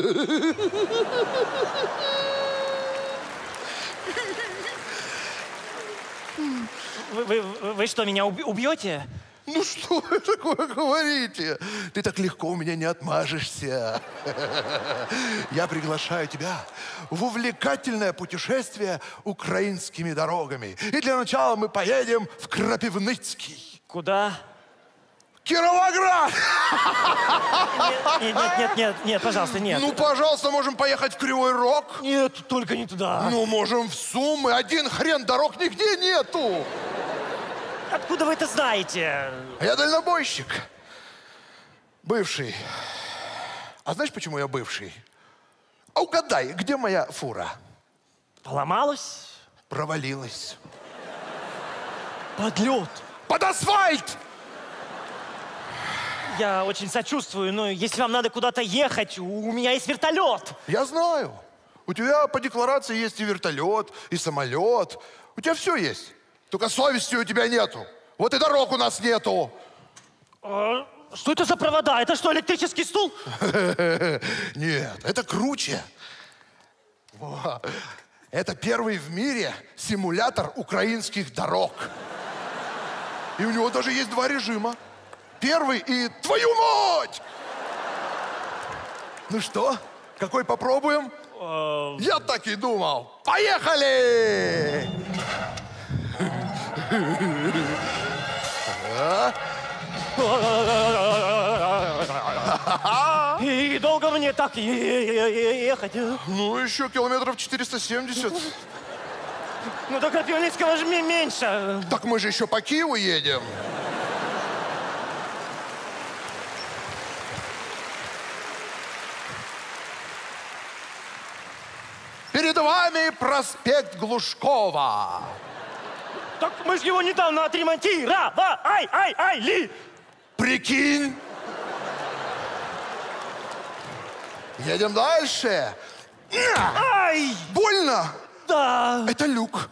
Вы, вы, вы что, меня уби- убьете? Ну что вы такое говорите? Ты так легко у меня не отмажешься. Я приглашаю тебя в увлекательное путешествие украинскими дорогами. И для начала мы поедем в Крапивницкий. Куда? Кировоград! Нет, нет, нет, нет, нет, пожалуйста, нет. Ну, пожалуйста, можем поехать в Кривой Рог. Нет, только не туда. Ну, можем в Сумы. Один хрен дорог нигде нету. Откуда вы это знаете? Я дальнобойщик. Бывший. А знаешь, почему я бывший? А угадай, где моя фура? Поломалась? Провалилась. Под лед. Под асфальт! Я очень сочувствую, но если вам надо куда-то ехать, у у меня есть вертолет. Я знаю. У тебя по декларации есть и вертолет, и самолет. У тебя все есть. Только совести у тебя нету. Вот и дорог у нас нету. А, что это за провода? Это что, электрический стул? Нет, это круче. Во. Это первый в мире симулятор украинских дорог. И у него даже есть два режима. Первый и твою мать! Ну что, какой попробуем? Я так и думал. Поехали! И долго мне так ехать? Ну, еще километров четыреста семьдесят. Ну, до Крапивницкого же меньше. Так мы же еще по Киеву едем. Перед вами проспект Глушкова. Так мы же его недавно отремонтировали. Ай, ай, ай, ли. Прикинь. Едем дальше. Ай! Больно? Да. Это люк.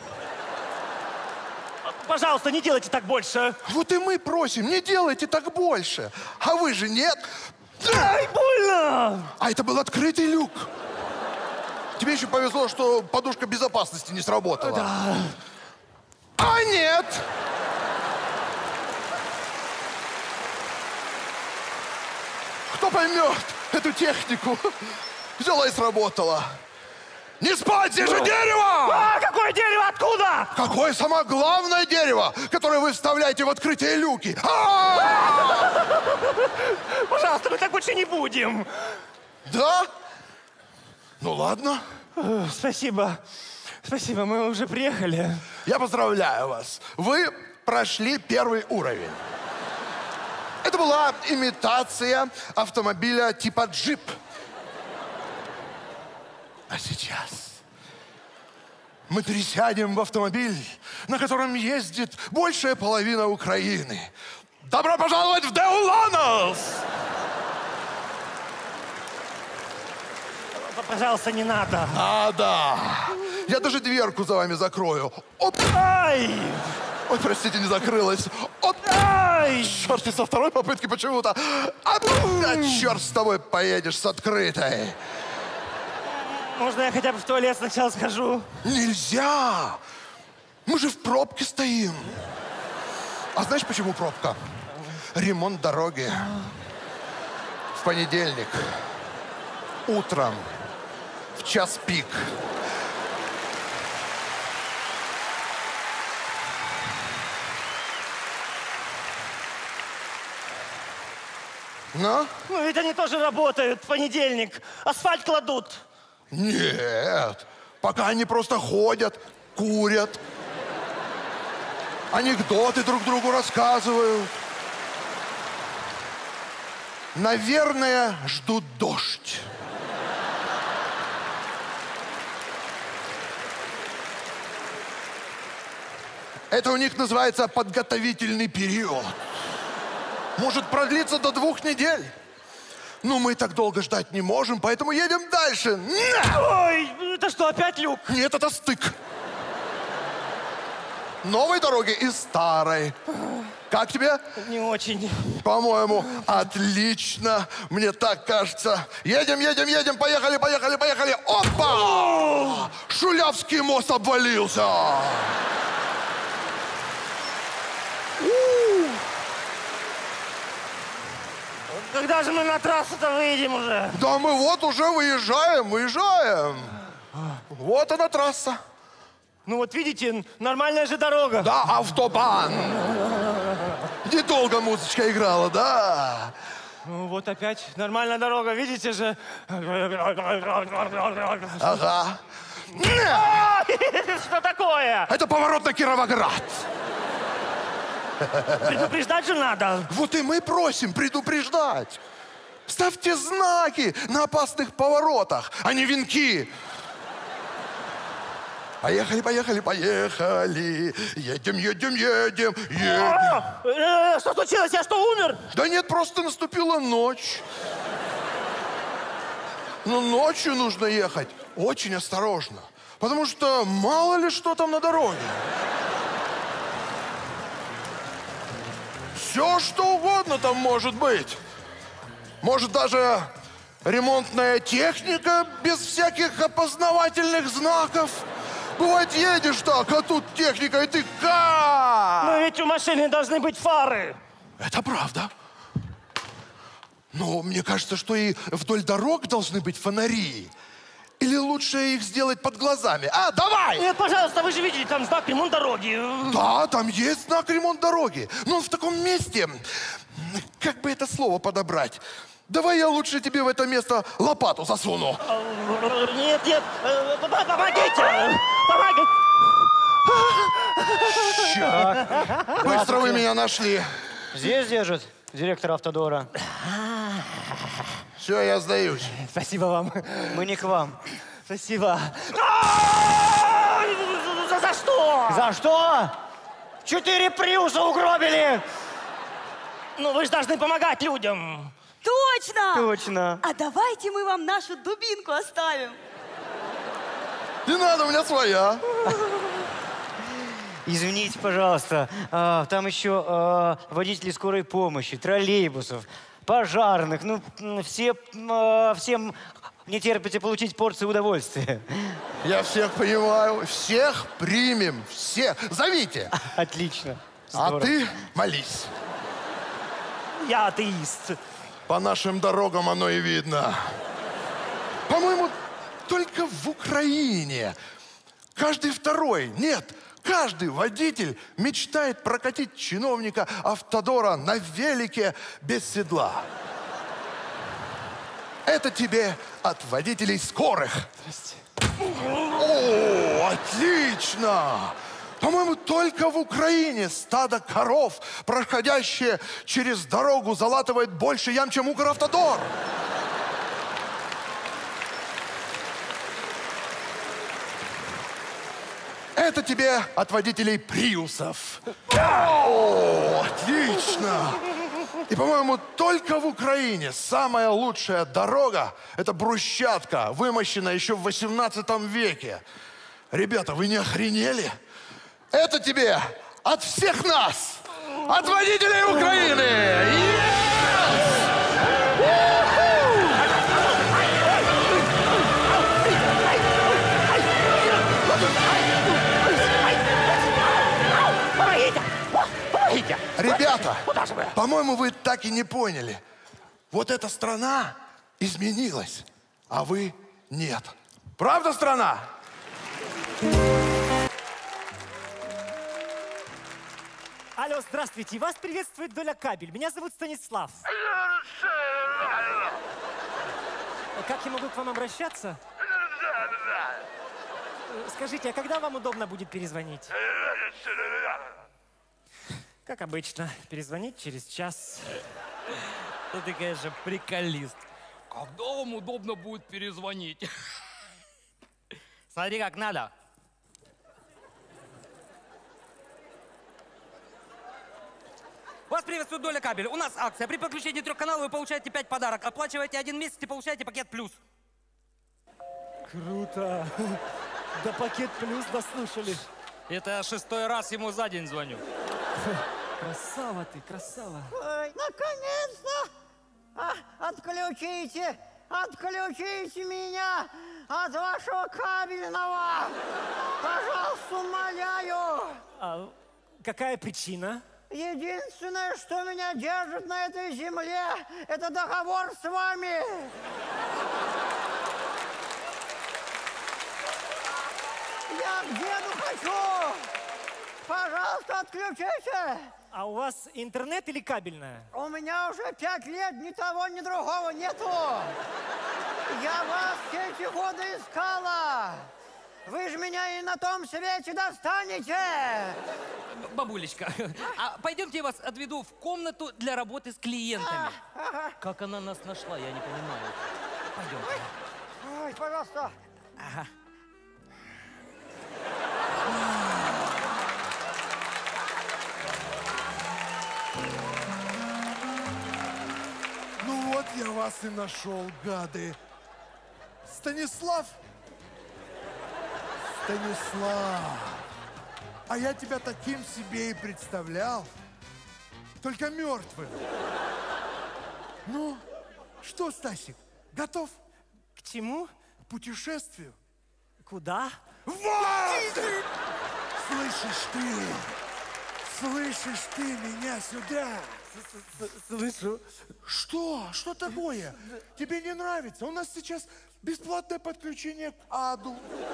Пожалуйста, не делайте так больше. Вот и мы просим, не делайте так больше. А вы же нет. Ай, больно! А это был открытый люк. Тебе еще повезло, что подушка безопасности не сработала. Да. А нет! Кто поймет эту технику? Взяла и сработала. Не спать, здесь же дерево! А, какое дерево? Откуда? Какое самое главное дерево, которое вы вставляете в открытые люки? Пожалуйста, мы так больше не будем. Да? Ну ладно. Спасибо. Спасибо, мы уже приехали. Я поздравляю вас. Вы прошли первый уровень. Это была имитация автомобиля типа джип. А сейчас мы пересядем в автомобиль, на котором ездит большая половина Украины. Добро пожаловать в Деуланос! Пожалуйста, не надо. Надо! Я даже дверку за вами закрою. Оп! Ай! Ой, простите, не закрылась. Оп! Ай! Черт, и со второй попытки почему-то. А, черт, с тобой поедешь с открытой. Можно я хотя бы в туалет сначала схожу? Нельзя! Мы же в пробке стоим. А знаешь, почему пробка? Ремонт дороги. В понедельник. Утром. В час пик. Ну? Ну, ведь они тоже работают в понедельник. Асфальт кладут. Нет. Пока они просто ходят, курят. Анекдоты друг другу рассказывают. Наверное, ждут дождь. Это у них называется подготовительный период. Может продлиться до двух недель. Но мы так долго ждать не можем, поэтому едем дальше. На! Ой, это что, опять люк? Нет, это стык. Новой дороги и старой. Как тебе? Не очень. По-моему, отлично. Мне так кажется. Едем, едем, едем. Поехали, поехали, поехали. Опа! Шулявский мост обвалился. У! Когда же мы на трассу-то выйдем уже? Да мы вот уже выезжаем, выезжаем. Вот она трасса. Ну вот видите, нормальная же дорога. Да, автобан. Недолго музычка играла, да. Ну вот опять нормальная дорога, видите же. Ага. Что такое? Это поворот на Кировоград. Предупреждать же надо. Вот и мы просим предупреждать. Ставьте знаки на опасных поворотах, а не венки. Поехали, поехали, поехали. Едем, едем, едем, едем. Э, что случилось? Я что, умер? Да нет, просто наступила ночь. Но ночью нужно ехать очень осторожно, потому что мало ли что там на дороге. все, что угодно там может быть. Может, даже ремонтная техника без всяких опознавательных знаков. Бывает, едешь так, а тут техника, и ты как? Но ведь у машины должны быть фары. Это правда. Но мне кажется, что и вдоль дорог должны быть фонари. Или лучше их сделать под глазами? А, давай! Нет, пожалуйста, вы же видели там знак ремонт дороги. Да, там есть знак ремонт дороги. Но в таком месте, как бы это слово подобрать? Давай я лучше тебе в это место лопату засуну. Нет, нет, помогите! Помогите! Черт! Быстро вы меня нашли. Здесь держит директор Автодора. Все, я сдаюсь. Спасибо вам. Мы не к вам. Спасибо. За, за что? За что? Четыре приуса угробили! Ну, вы же должны помогать людям. Точно! Точно. А давайте мы вам нашу дубинку оставим. Не надо, у меня своя. Извините, пожалуйста, а, там еще а, водители скорой помощи, троллейбусов, пожарных. Ну, все, а, всем не терпите получить порцию удовольствия. Я всех понимаю. Всех примем. Всех. Зовите. Отлично. А ты молись. Я атеист. По нашим дорогам оно и видно. По-моему, только в Украине каждый второй, нет, каждый водитель мечтает прокатить чиновника Автодора на велике без седла. Это тебе от водителей скорых. О, отлично! По-моему, только в Украине стадо коров, проходящее через дорогу, залатывает больше ям, чем Укравтодор. Это тебе от водителей приусов. О, отлично! И, по-моему, только в Украине самая лучшая дорога – это брусчатка, вымощенная еще в восемнадцатом веке. Ребята, вы не охренели? Это тебе от всех нас, от водителей Украины! Yes! Помогите! Помогите! Ребята, Куда же вы? по-моему, вы так и не поняли. Вот эта страна изменилась, а вы нет. Правда, страна? Алло, здравствуйте. Вас приветствует Доля Кабель. Меня зовут Станислав. Как я могу к вам обращаться? Скажите, а когда вам удобно будет перезвонить? Как обычно, перезвонить через час. Ну ты, конечно, приколист. Когда вам удобно будет перезвонить? Смотри, как надо. Вас приветствует Доля Кабель. У нас акция. При подключении трех каналов вы получаете пять подарок. Оплачиваете один месяц и получаете пакет плюс. Круто. Да пакет плюс дослушали. Это я шестой раз ему за день звоню. Красава ты, красава. Ой, наконец-то! А, отключите! Отключите меня от вашего кабельного! Пожалуйста, умоляю! А какая причина? Единственное, что меня держит на этой земле, это договор с вами! Я к деду хочу! Пожалуйста, отключите! А у вас интернет или кабельная? У меня уже пять лет ни того, ни другого нету! Я вас все эти годы искала! Вы же меня и на том свете достанете! Бабулечка, а пойдемте я вас отведу в комнату для работы с клиентами. А, ага. Как она нас нашла, я не понимаю. Пойдемте. Ой, пожалуйста. Ага. Ну вот я вас и нашел, гады. Станислав? Станислав. А я тебя таким себе и представлял. только мертвым. Ну, что, Стасик, готов? К чему? К путешествию. Куда? Вот! Слышишь ты? Слышишь ты меня сюда? Слышу. Что? Что такое? Тебе не нравится? У нас сейчас бесплатное подключение к аду.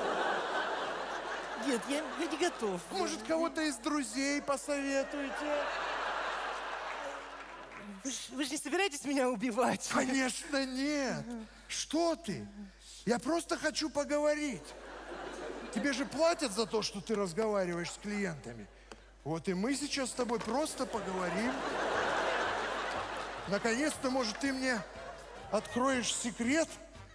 Нет, я, я не готов. Может, кого-то из друзей посоветуете? Вы ж, вы ж не собираетесь меня убивать? Конечно, нет. Что ты? Я просто хочу поговорить. Тебе же платят за то, что ты разговариваешь с клиентами. Вот и мы сейчас с тобой просто поговорим. Наконец-то, может, ты мне откроешь секрет?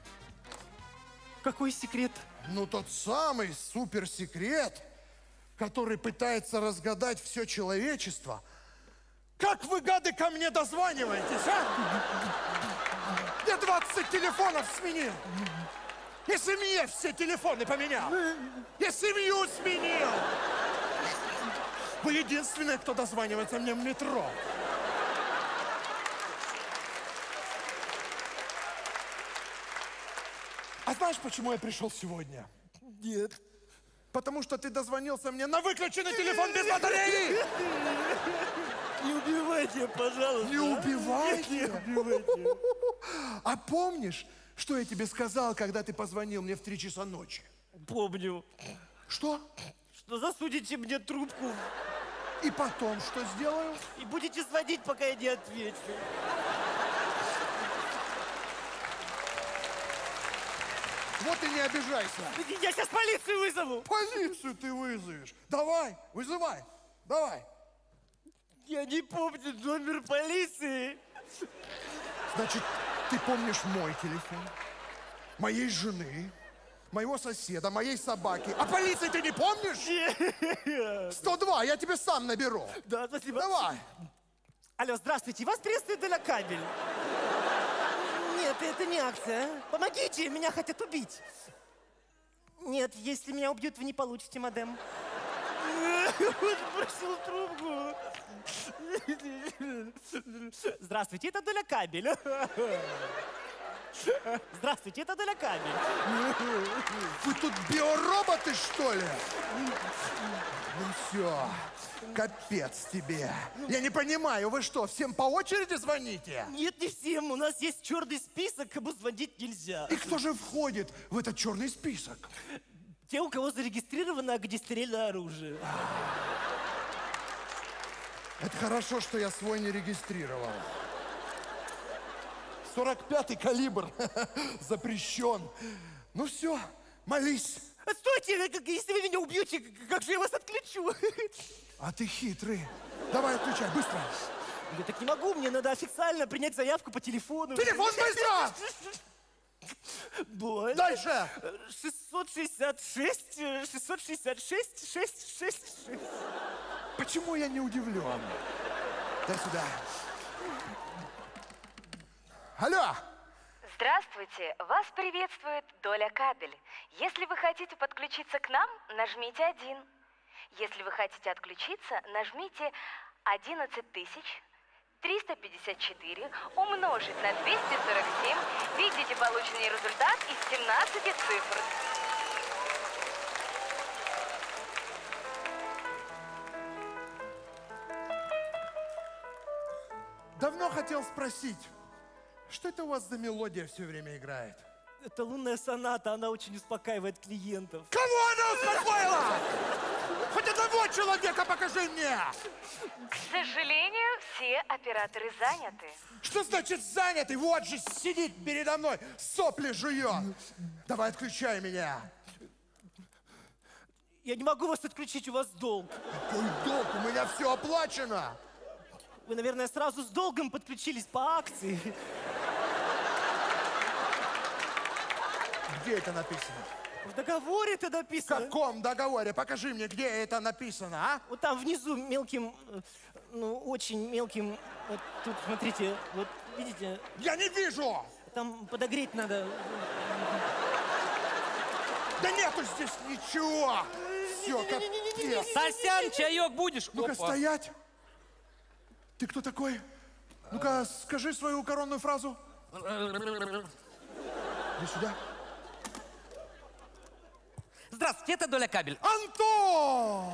Какой секрет? Ну, тот самый суперсекрет, который пытается разгадать все человечество. Как вы, гады, ко мне дозваниваетесь, а? Я двадцать телефонов сменил. И семье все телефоны поменял. Я семью сменил. Вы единственные, кто дозванивается мне в метро. А знаешь, почему я пришел сегодня? Нет. Потому что ты дозвонился мне на выключенный телефон без батареи! Не убивайте, пожалуйста. Не убивайте? Не убивайте. А помнишь, что я тебе сказал, когда ты позвонил мне в три часа ночи? Помню. Что? Что засудите мне трубку. И потом что сделаю? И будете звонить, пока я не отвечу. Вот и не обижайся. Я сейчас полицию вызову. Полицию ты вызовешь. Давай, вызывай. Давай. Я не помню номер полиции. Значит, ты помнишь мой телефон, моей жены, моего соседа, моей собаки. А полиции ты не помнишь? сто два, я тебе сам наберу. Да, спасибо. Давай. Алло, здравствуйте, вас приветствует Доля Кабель. Нет, это не акция. Помогите, меня хотят убить. Нет, если меня убьют, вы не получите модем. Он бросил трубку. Здравствуйте, это Доля Кабель. Здравствуйте, это Доля Кабель. Вы тут биороботы, что ли? Ну все, капец тебе. Я не понимаю, вы что, всем по очереди звоните? Нет, не всем. У нас есть черный список, кому звонить нельзя. И кто же входит в этот черный список? Те, у кого зарегистрировано огнестрельное оружие. Это хорошо, что я свой не регистрировал. сорок пятый калибр запрещен. Ну все, молись. Стойте, если вы меня убьете, как же я вас отключу? А ты хитрый. Давай, отключай, быстро. Я так не могу, мне надо официально принять заявку по телефону. Телефон быстро! Боль. Дальше. шестьсот шестьдесят шесть, шестьсот шестьдесят шесть, шесть, шесть, шесть. Почему я не удивлен? Дай сюда. Алло. Здравствуйте, вас приветствует Доля Кабель. Если вы хотите подключиться к нам, нажмите один. Если вы хотите отключиться, нажмите одиннадцать тысяч триста пятьдесят четыре умножить на двести сорок семь. Видите полученный результат из семнадцати цифр. Давно хотел спросить, что это у вас за мелодия все время играет? Это лунная соната, она очень успокаивает клиентов. Кого она успокоила? Хоть одного человека покажи мне! К сожалению, все операторы заняты. Что значит заняты? Вот же сидит передо мной, сопли жует. Давай, отключай меня. Я не могу вас отключить, у вас долг. Какой долг? У меня все оплачено. Вы, наверное, сразу с долгом подключились по акции. Где это написано? В договоре это написано. В каком договоре? Покажи мне, где это написано, а? Вот там внизу мелким, ну, очень мелким. Вот тут, смотрите, вот видите? Я не вижу! Там подогреть надо. Да нету здесь ничего! Все, капец! Сосян, чаек будешь? Ну-ка, Опа. стоять! Ты кто такой? Ну-ка, скажи свою коронную фразу. Иди сюда. Здравствуйте, это Доля Кабель. Антон!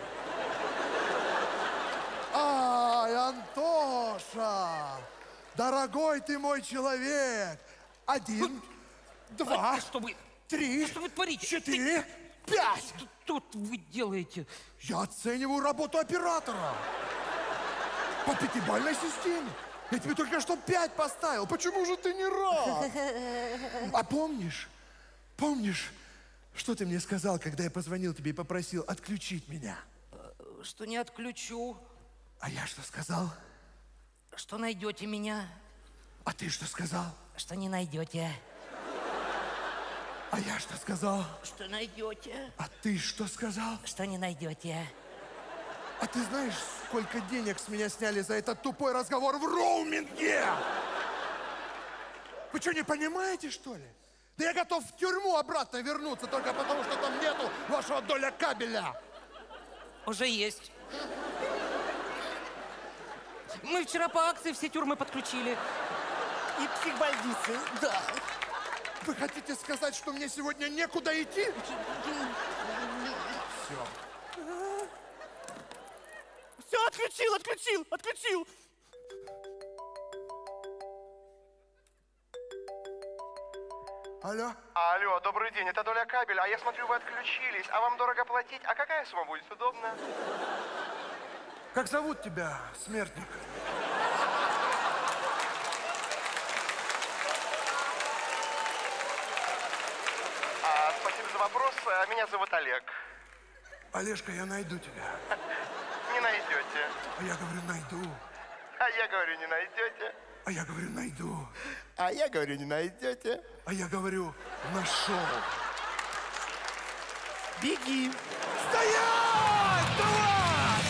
Ай, Антоша! Дорогой ты мой человек! Один, два, что вы, три, что вы творите? четыре, пять! Что тут вы делаете? Я оцениваю работу оператора. По пятибалльной системе. Я тебе только что пять поставил. Почему же ты не рад? А помнишь, помнишь, что ты мне сказал, когда я позвонил тебе и попросил отключить меня? Что не отключу. А я что сказал? Что найдете меня. А ты что сказал? Что не найдете. А я что сказал? Что найдете. А ты что сказал? Что не найдете. А ты знаешь, сколько денег с меня сняли за этот тупой разговор в роуминге? Вы что, не понимаете, что ли? Да я готов в тюрьму обратно вернуться, только потому, что там нету вашего Доля Кабеля. Уже есть. Мы вчера по акции все тюрьмы подключили. И психбольницы. Да. Вы хотите сказать, что мне сегодня некуда идти? Все. Все, отключил, отключил, отключил. Алло? Алло, добрый день, это Доля Кабель. А я смотрю, вы отключились. А вам дорого платить? А какая сумма будет удобна? Как зовут тебя, смертник? А, спасибо за вопрос. А, Меня зовут Олег. Олежка, я найду тебя. Не найдете. А я говорю, найду. А я говорю, не найдете. А я говорю, найду. А я говорю, не найдете. А я говорю, нашел. Беги. Стоять! Давай!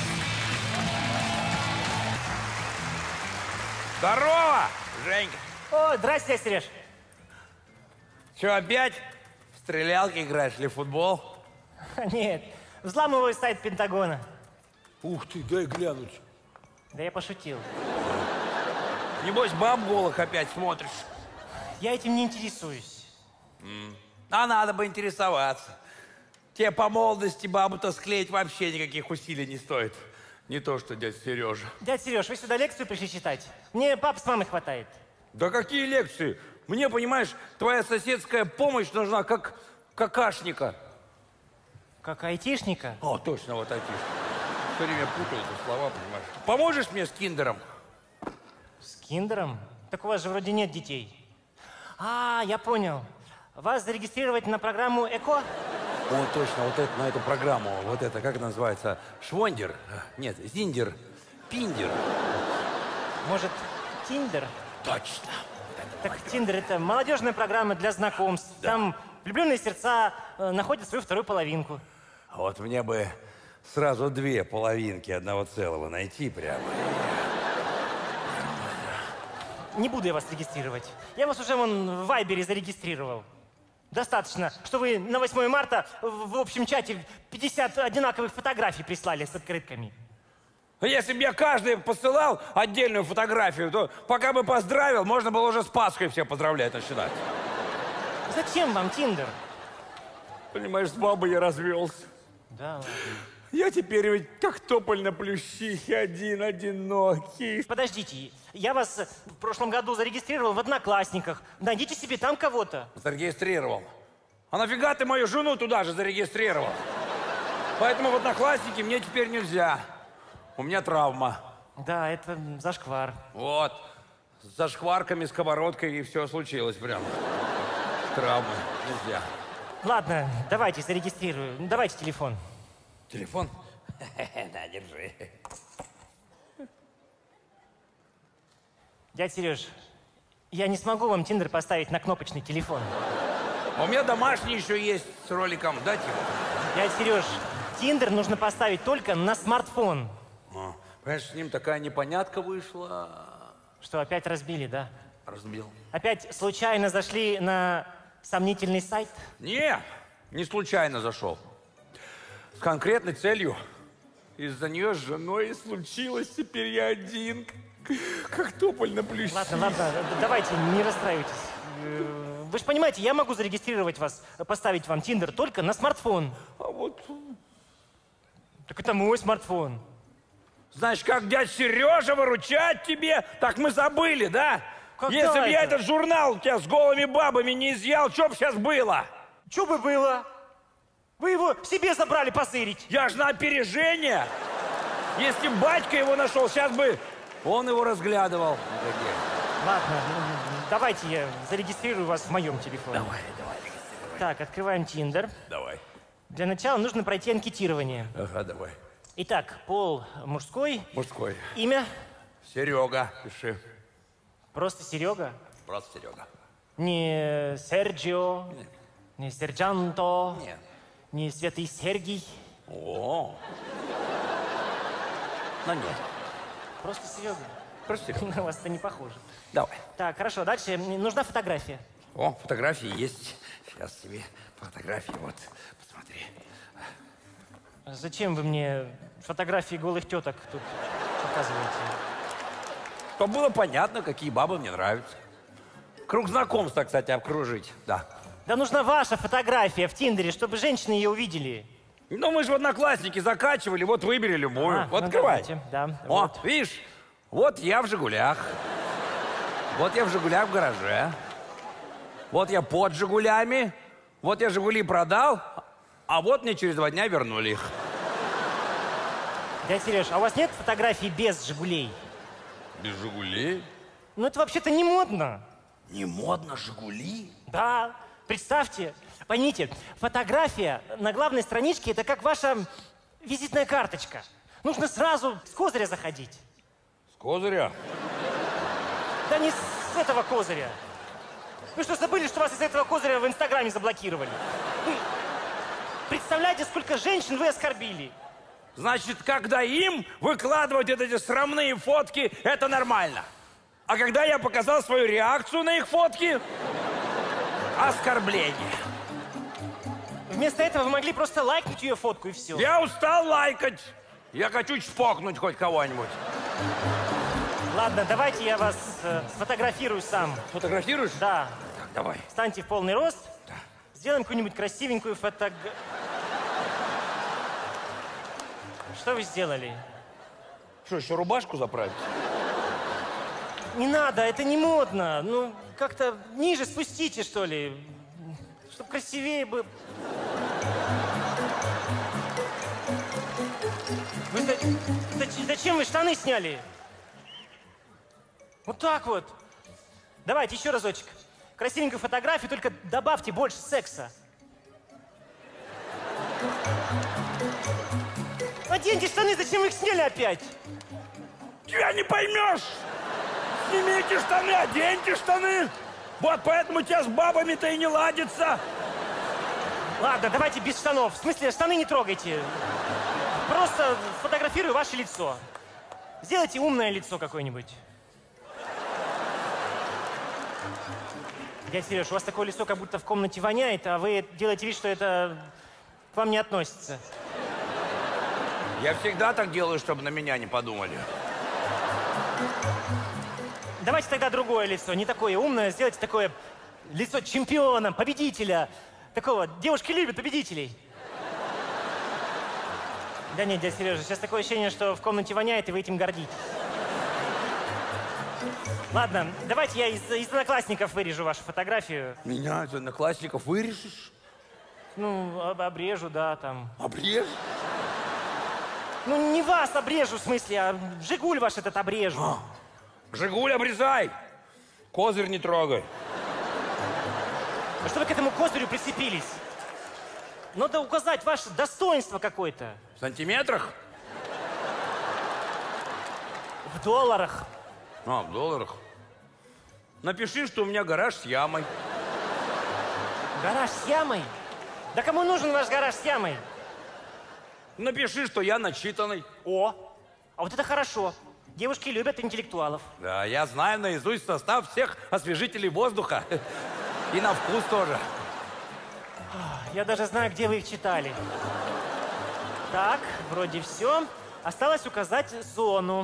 Здорово, Женька. О, здрасте, Сереж. Че, опять в стрелялки играешь или в футбол? Нет, взламываю сайт Пентагона. Ух ты, дай глянуть. Да я пошутил. Небось, баб голых опять смотришь. Я этим не интересуюсь. М. А надо бы интересоваться. Тебе по молодости бабу-то склеить вообще никаких усилий не стоит. Не то, что дядя Сережа. Дядя Сереж, вы сюда лекцию пришли читать? Мне пап с мамой хватает. Да какие лекции? Мне, понимаешь, твоя соседская помощь нужна как какашника. Как айтишника? О, точно, вот айтишник. Все время путаю эти слова, понимаешь. Поможешь мне с киндером? С киндером? Так у вас же вроде нет детей. А, я понял. Вас зарегистрировать на программу ЭКО? О, точно, вот это, на эту программу. Вот это, как называется? Швондер? Нет, Зиндер. Пиндер. Может, Тиндер? Точно. Так Тиндер — это молодежная программа для знакомств. Да. Там влюбленные сердца э, находят свою вторую половинку. Вот мне бы сразу две половинки одного целого найти прямо. Не буду я вас регистрировать. Я вас уже вон в Вайбере зарегистрировал. Достаточно, что вы на восьмое марта в, в общем чате пятьдесят одинаковых фотографий прислали с открытками. Если бы я каждый посылал отдельную фотографию, то пока бы поздравил, можно было уже с Пасхой все поздравлять начинать. Зачем вам Тиндер? Понимаешь, с бабой я развелся. Да ладно. Я теперь ведь как тополь на плющихе, один, одинокий. Подождите, я вас в прошлом году зарегистрировал в Одноклассниках. Найдите себе там кого-то. Зарегистрировал. А нафига ты мою жену туда же зарегистрировал? Поэтому в Одноклассники мне теперь нельзя. У меня травма. Да, это зашквар. Вот. С зашкварками, сковородкой и все случилось прям. Травмы. Нельзя. Ладно, давайте зарегистрирую. Давайте телефон. Телефон? Да, держи. Дядя Сереж, я не смогу вам Тиндер поставить на кнопочный телефон. А у меня домашний еще есть с роликом. Дайте его. Дядя Сереж, Тиндер нужно поставить только на смартфон. А, понимаешь, с ним такая непонятка вышла. Что, опять разбили, да? Разбил. Опять случайно зашли на сомнительный сайт? Не, не случайно зашел. С конкретной целью Из-за нее с женой случилось, теперь я один. Как тополь на плюсе. Ладно, ладно, давайте, не расстраивайтесь. Э, Вы же понимаете, я могу зарегистрировать вас, поставить вам Тиндер только на смартфон. А вот... Так это мой смартфон. Значит, как дядь Сережа выручать тебе, так мы забыли, да? Когда Если бы я это? этот журнал у тебя с голыми бабами не изъял, что бы сейчас было? Что бы было? Вы его себе забрали позырить. Я ж на опережение. Если б батька его нашел, сейчас бы он его разглядывал. Ладно, ну, давайте я зарегистрирую вас в моем телефоне. Давай, давай. Так, открываем Тиндер. Давай. Для начала нужно пройти анкетирование. Ага, давай. Итак, пол мужской. Мужской. Имя? Серега, пиши. Просто Серега? Просто Серега. Не Серджио, Нет. не Серджанто, Нет. не Святый Сергий. О. Ну нет. Просто Серега. Просто Серега. На вас это не похоже. Давай. Так, хорошо, дальше мне нужна фотография. О, фотографии есть. Сейчас тебе фотографии, вот, посмотри. Зачем вы мне фотографии голых теток тут показываете? Чтобы было понятно, какие бабы мне нравятся. Круг знакомства, кстати, обкружить, да. Да нужна ваша фотография в Тиндере, чтобы женщины ее увидели. Ну, мы же в Одноклассники закачивали, вот выбери любую. А, вот ну открывай. давайте, да, О, вот. видишь, вот я в «Жигулях». Вот я в «Жигулях» в гараже. Вот я под «Жигулями». Вот я «Жигули» продал, а вот мне через два дня вернули их. Дядя Сереж, а у вас нет фотографий без «Жигулей»? Без «Жигулей»? Ну это вообще-то не модно. Не модно «Жигули»? Да, представьте, поймите, фотография на главной страничке – это как ваша визитная карточка. Нужно сразу с козыря заходить. С козыря? Да не с этого козыря. Вы что, забыли, что вас из этого козыря в Инстаграме заблокировали? Вы представляете, сколько женщин вы оскорбили? Значит, когда им выкладывать вот эти срамные фотки, это нормально. А когда я показал свою реакцию на их фотки, оскорбление. Вместо этого вы могли просто лайкнуть ее фотку и все. Я устал лайкать. Я хочу чпокнуть хоть кого-нибудь. Ладно, давайте я вас э, сфотографирую сам. Фотографируешь? Да. Так, давай. Встаньте в полный рост. Да. Сделаем какую-нибудь красивенькую фото... Что вы сделали? Что, еще рубашку заправить? Не надо, это не модно. Ну, как-то ниже спустите, что ли. Чтоб красивее бы... Вы за- зач- зачем вы штаны сняли? Вот так вот. Давайте еще разочек. Красивенькую фотографию, только добавьте больше секса. Оденьте штаны, зачем вы их сняли опять? Тебя не поймешь! Снимите штаны, оденьте штаны! Вот поэтому у тебя с бабами-то и не ладится! Ладно, давайте без штанов. В смысле, штаны не трогайте. Просто фотографирую ваше лицо. Сделайте умное лицо какое-нибудь. Дядя Сереж, у вас такое лицо, как будто в комнате воняет, а вы делаете вид, что это к вам не относится. Я всегда так делаю, чтобы на меня не подумали. Давайте тогда другое лицо, не такое умное, сделайте такое лицо чемпиона, победителя. Такого, девушки любят победителей. Да нет, дядя Сережа, сейчас такое ощущение, что в комнате воняет, и вы этим гордитесь. Ладно, давайте я из, из одноклассников вырежу вашу фотографию. Меня из одноклассников вырежешь? Ну, об- обрежу, да, там. Обрежь? Ну, не вас обрежу, в смысле, а «Жигуль» ваш этот обрежу. А, «Жигуль» обрезай! Козырь не трогай. А что вы к этому козырю прицепились? Надо указать ваше достоинство какое-то. В сантиметрах? В долларах. А, в долларах. Напиши, что у меня гараж с ямой. Гараж с ямой? Да кому нужен ваш гараж с ямой? Напиши, что я начитанный. О, а вот это хорошо. Девушки любят интеллектуалов. Да, я знаю наизусть состав всех освежителей воздуха. И на вкус тоже. Я даже знаю, где вы их читали. Так, вроде все. Осталось указать зону.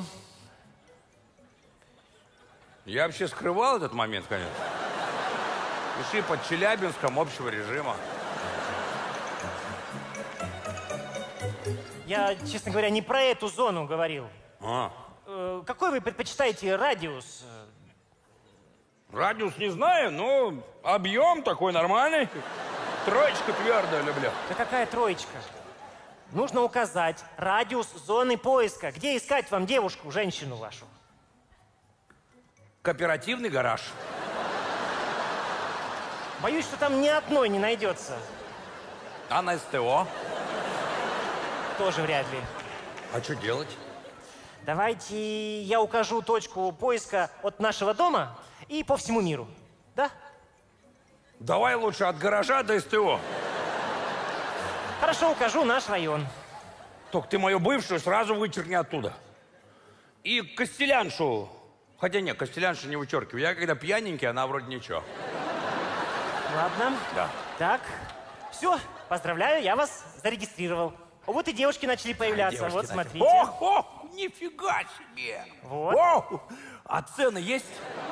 Я вообще скрывал этот момент, конечно. Пиши под Челябинском общего режима. Я, честно говоря, не про эту зону говорил. А. Э, какой вы предпочитаете радиус? Радиус не знаю, но объем такой нормальный. Троечка твердая люблю. Да какая троечка? Нужно указать радиус зоны поиска. Где искать вам девушку, женщину вашу? Кооперативный гараж. Боюсь, что там ни одной не найдется. А на СТО? Тоже вряд ли. А что делать? Давайте я укажу точку поиска от нашего дома и по всему миру. Да? Давай лучше от гаража до СТО. Хорошо, укажу наш район. Только ты мою бывшую сразу вычеркни оттуда. И Костеляншу. Хотя нет, Костеляншу не вычеркиваю. Я когда пьяненький, она вроде ничего. Ладно. Да. Так, все, поздравляю, я вас зарегистрировал. Вот и девушки начали появляться. Девушки вот, начали. смотрите. Ох, ох, нифига себе! Вот. Ох, а цены есть?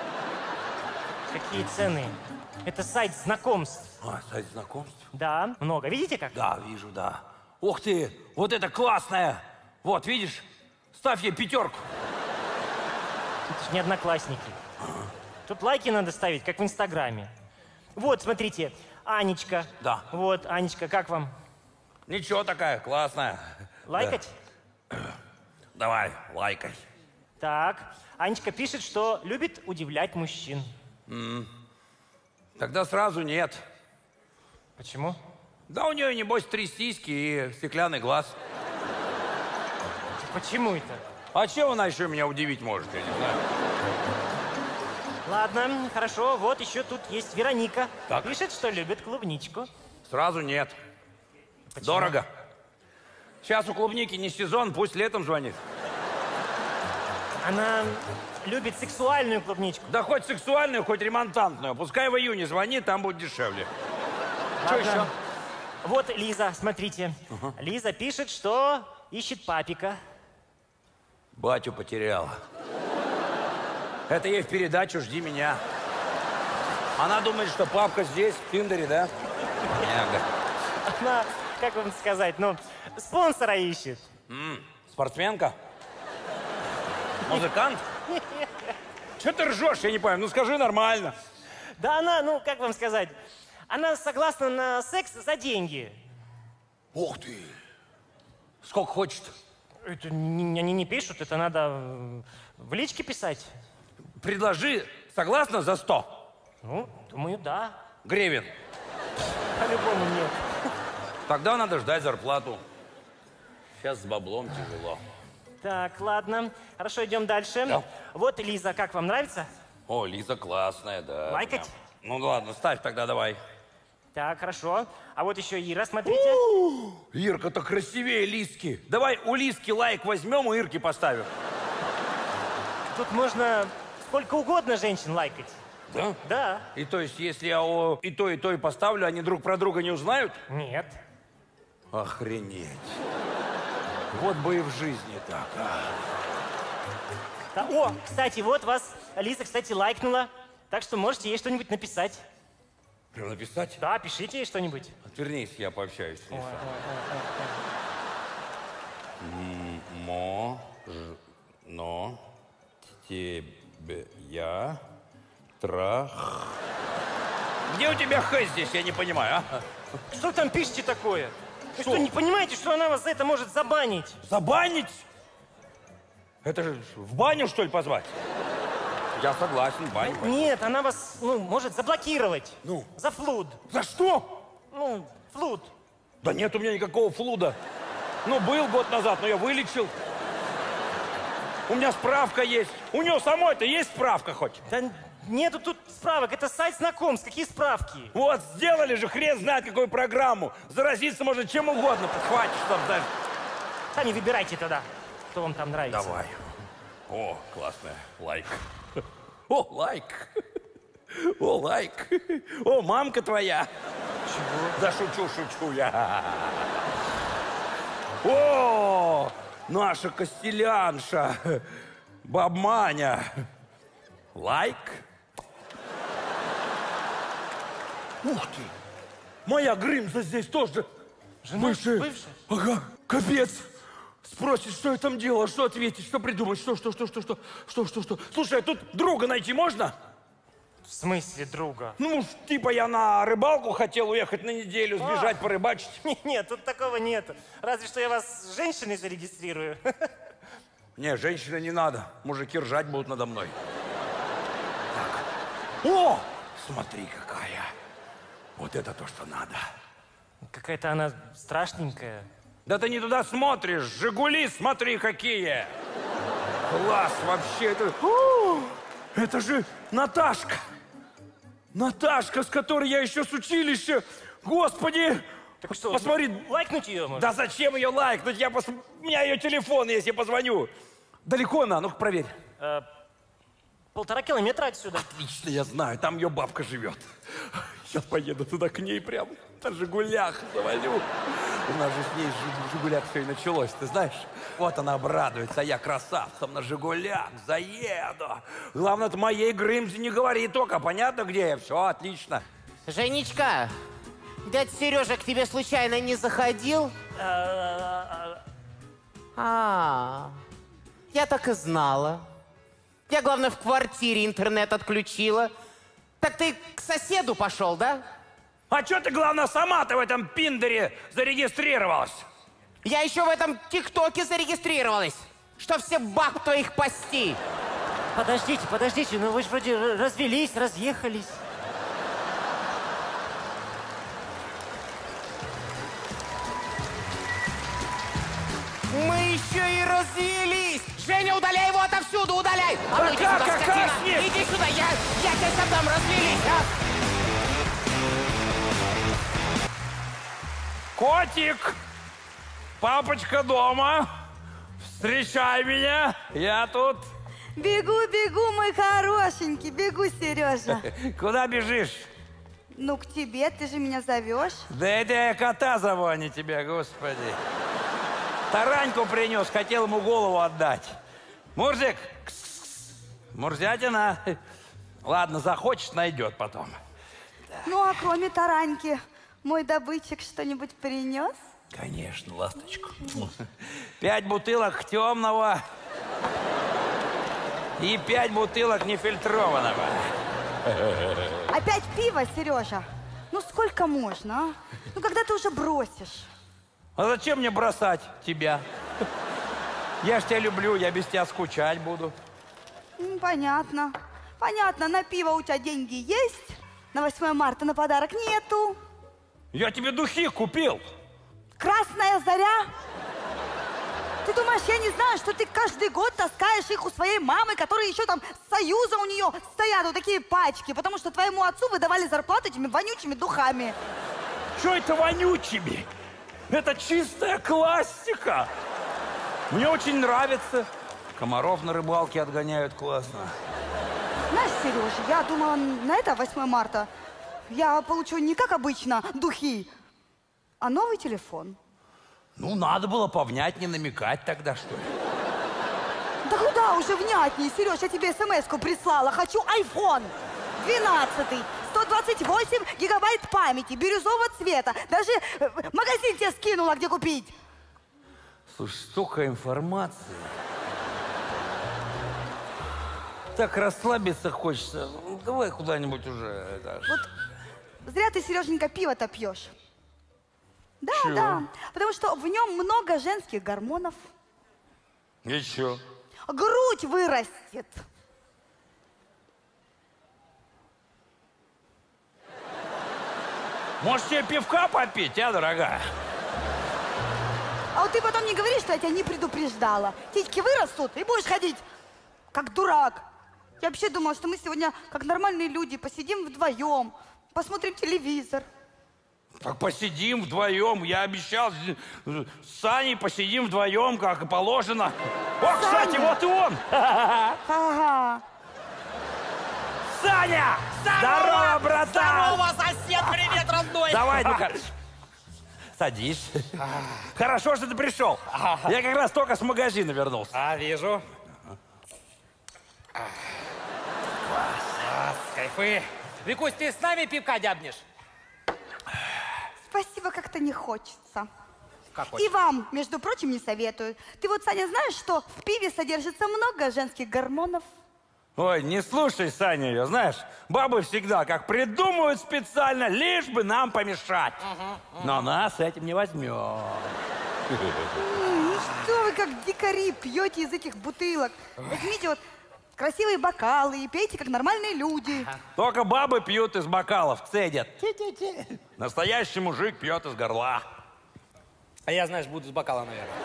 Какие цены? Это сайт знакомств. А, сайт знакомств? Да, много. Видите как? Да, вижу, да. Ух ты, вот это классная. Вот, видишь? Ставь ей пятерку. Это ж не одноклассники. Тут лайки надо ставить, как в Инстаграме. Вот, смотрите, Анечка. Да. Вот, Анечка, как вам? Ничего такая, классная. Лайкать? Да. Давай, лайкай. Так, Анечка пишет, что любит удивлять мужчин. М. Тогда сразу нет. Почему? Да у нее, небось, три сиськи и стеклянный глаз. Почему это? А чем она еще меня удивить может, я не знаю. Ладно, хорошо, вот еще тут есть Вероника. Так. Пишет, что любит клубничку. Сразу нет. Почему? Дорого. Сейчас у клубники не сезон, пусть летом звонит. Она любит сексуальную клубничку. Да хоть сексуальную, хоть ремонтантную. Пускай в июне звонит, там будет дешевле. Что Ладно. еще? Вот Лиза, смотрите. Ага. Лиза пишет, что ищет папика. Батю потеряла. Это ей в передачу «Жди меня». Она думает, что папка здесь, в Тиндере, да? Няга. Она, как вам сказать, ну, спонсора ищет. М, спортсменка? Музыкант? Че ты ржешь, я не понимаю. Ну скажи нормально. Да она, ну, как вам сказать, она согласна на секс за деньги. Ух ты! Сколько хочет? Это не- они не пишут, это надо э, в личке писать. Предложи, согласна, за сто? Ну, думаю, да. Гривен. По-любому нет. Тогда надо ждать зарплату. Сейчас с баблом тяжело. Так, ладно. Хорошо, идем дальше. Да. Вот Лиза, как вам нравится? О, Лиза классная, да. Лайкать? прям. Ну ладно, ставь тогда давай. Так, хорошо. А вот еще Ира, смотрите. Ирка-то красивее Лизки. Давай у Лизки лайк возьмем, у Ирки поставим. Тут можно сколько угодно женщин лайкать. Да? Да. И то есть, если я о, и то, и то и поставлю, они друг про друга не узнают? Нет. Охренеть. Вот бы и в жизни так. а. Да, о, кстати, вот вас Лиза, кстати, лайкнула. Так что можете ей что-нибудь написать. Прям написать? Да, пишите ей что-нибудь. Отвернись, я пообщаюсь с ней. Ой, М, Мо, ж, но, тебе, я, трах. Где у тебя х здесь, я не понимаю, а? Что вы там пишете такое? Вы что, не понимаете, что она вас за это может забанить? Забанить? Это же в баню, что ли, позвать? Я согласен, баню. пойду. Нет, она вас, ну, может заблокировать. Ну? За флуд. За что? Ну, флуд. Да нет у меня никакого флуда. Ну, был год назад, но я вылечил. У меня справка есть. У нее самой-то есть справка хоть? Да нету тут справок, это сайт знакомств, какие справки? Вот, сделали же, хрен знает какую программу. Заразиться может чем угодно, подхватишь, чтоб даже... Сами выбирайте тогда, кто вам там нравится. Давай. О, классная. Лайк. О, лайк. О, лайк. О, мамка твоя. Чего? Да шучу, шучу я. О, наша Костелянша, баб-Маня. Лайк? Ух ты! Моя Грымза здесь тоже. Жена? Бывшая. Бывшая? Ага, капец. Спросит, что я там делала, что ответить, что придумать, что, что, что, что, что, что, что, что. Слушай, а тут друга найти можно? В смысле друга? Ну, типа я на рыбалку хотел уехать на неделю, сбежать, А. порыбачить. Нет, тут такого нет. Разве что я вас с женщиной зарегистрирую. Не, женщины не надо. Мужики ржать будут надо мной. Так. О! Смотри, какая. Вот это то, что надо. Какая-то она страшненькая. Да ты не туда смотришь. Жигули, смотри, какие. Класс вообще. Это, О, это же Наташка. Наташка, с которой я еще с училища. Господи. Так что, посмотри. лайкнуть ее можно? Да зачем ее лайкнуть? Я пос... У меня ее телефон есть, я позвоню. Далеко она? Ну-ка, проверь. Э, полтора километра отсюда. Отлично, я знаю, там ее бабка живет. Сейчас поеду туда к ней прям на «Жигулях» завалю. У нас же с ней в «Жигулях» все и началось, ты знаешь? Вот она обрадуется, а я красавцем на «Жигулях» заеду. Главное, от моей Грымзе не говори только, понятно, где я? Все, отлично. Женечка, дядя Сережа к тебе случайно не заходил? А, я так и знала. Я, главное, в квартире интернет отключила. Так ты к соседу пошел, да? А что ты, главное, сама-то в этом пиндере зарегистрировалась? Я еще в этом ТикТоке зарегистрировалась, что все баб твоих пасти. Подождите, подождите, ну вы же вроде развелись, разъехались. Мы еще и развелись! Женя, удаляй его отовсюду, удаляй! А Да ну иди как, сюда, как, скотина! как с ним? Иди сюда, я, я тебе сам развелись, а! Котик, папочка дома, встречай меня, я тут. Бегу, бегу, мой хорошенький, бегу, Сережа. Куда бежишь? Ну, к тебе, ты же меня зовешь. Да это я кота зову, а не тебя, господи. Тараньку принес, хотел ему голову отдать. Мурзик, Мурзятина. Ладно, захочешь, найдет потом. Ну, а кроме тараньки, мой добытчик что-нибудь принес? Конечно, ласточку. Пять бутылок темного и пять бутылок нефильтрованного. Опять пиво, Сережа? Ну, сколько можно, а? Ну, когда ты уже бросишь? А зачем мне бросать тебя? Я ж тебя люблю, я без тебя скучать буду. Ну, понятно. Понятно, на пиво у тебя деньги есть, на восьмое марта на подарок нету. Я тебе духи купил. Красная заря? Ты думаешь, я не знаю, что ты каждый год таскаешь их у своей мамы, которые еще там с Союза у нее стоят, вот такие пачки, потому что твоему отцу выдавали зарплату этими вонючими духами. Что это вонючими? Это чистая классика. Мне очень нравится. Комаров на рыбалке отгоняют классно. Знаешь, Сережа, я думала, на это восьмое марта я получу не как обычно духи, а новый телефон. Ну, надо было повнятнее намекать тогда, что ли. Да куда уже внятнее, Сереж, я тебе смс-ку прислала. Хочу айфон двенадцатый, сто двадцать восемь гигабайт памяти, бирюзового цвета. Даже э, магазин тебе скинула, где купить. Слушай, столько информации. Так расслабиться хочется. Ну, давай куда-нибудь уже. Это... Вот зря ты, Сереженька, пиво-то пьешь. Да, Чего? да, потому что в нем много женских гормонов. И чё? Грудь вырастет. Может, тебе пивка попить, а, дорогая? А вот ты потом не говори, что я тебя не предупреждала. Титьки вырастут, и будешь ходить как дурак. Я вообще думала, что мы сегодня, как нормальные люди, посидим вдвоем, посмотрим телевизор. Так посидим вдвоем. Я обещал с с Саней посидим вдвоем, как и положено. О, кстати, Саня! вот и он. Ага. Саня! Здорово, братан! Здорово, сосед! Привет, родной! Давай, ну-ка. Садись. Хорошо, что ты пришел. Я как раз только с магазина вернулся. А, вижу. Класс. Класс, кайфы. Викусь, ты с нами пивка дябнешь? Спасибо, как-то не хочется. Как И хочешь? вам, между прочим, не советую. Ты вот, Саня, знаешь, что в пиве содержится много женских гормонов? Ой, не слушай, Саня, ее, знаешь, бабы всегда как придумывают специально, лишь бы нам помешать. Но нас этим не возьмем. Ну что вы, как дикари, пьете из этих бутылок? Возьмите вот красивые бокалы и пейте, как нормальные люди. Только бабы пьют из бокалов, цедят. Настоящий мужик пьет из горла. А я, знаешь, буду с бокала, наверное.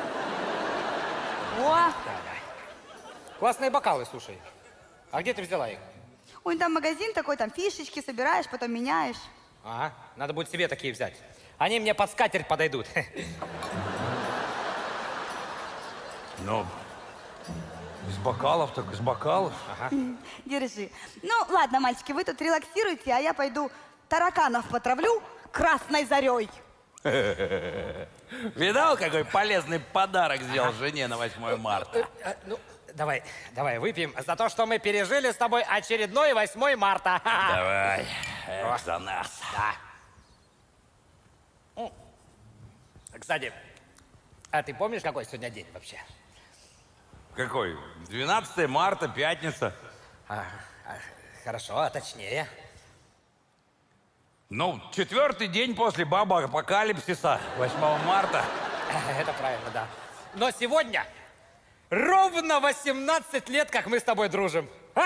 О! Классные бокалы, слушай. А где ты взяла их? Ой, там магазин такой, там фишечки собираешь, потом меняешь. Ага, надо будет себе такие взять. Они мне под скатерть подойдут. Ну, из бокалов, так из бокалов. Ага. Держи. Ну, ладно, мальчики, вы тут релаксируйте, а я пойду тараканов потравлю красной зарей. Видал, какой полезный подарок сделал жене на восьмое марта? Ну, давай, давай выпьем за то, что мы пережили с тобой очередной восьмое марта. Давай, эх, за нас. Да. Кстати, а ты помнишь, какой сегодня день вообще? Какой? двенадцатое марта, пятница. А, а, хорошо, а точнее? Ну, четвертый день после баба апокалипсиса, восьмого марта. Это правильно, да. Но сегодня ровно восемнадцать лет, как мы с тобой дружим. А?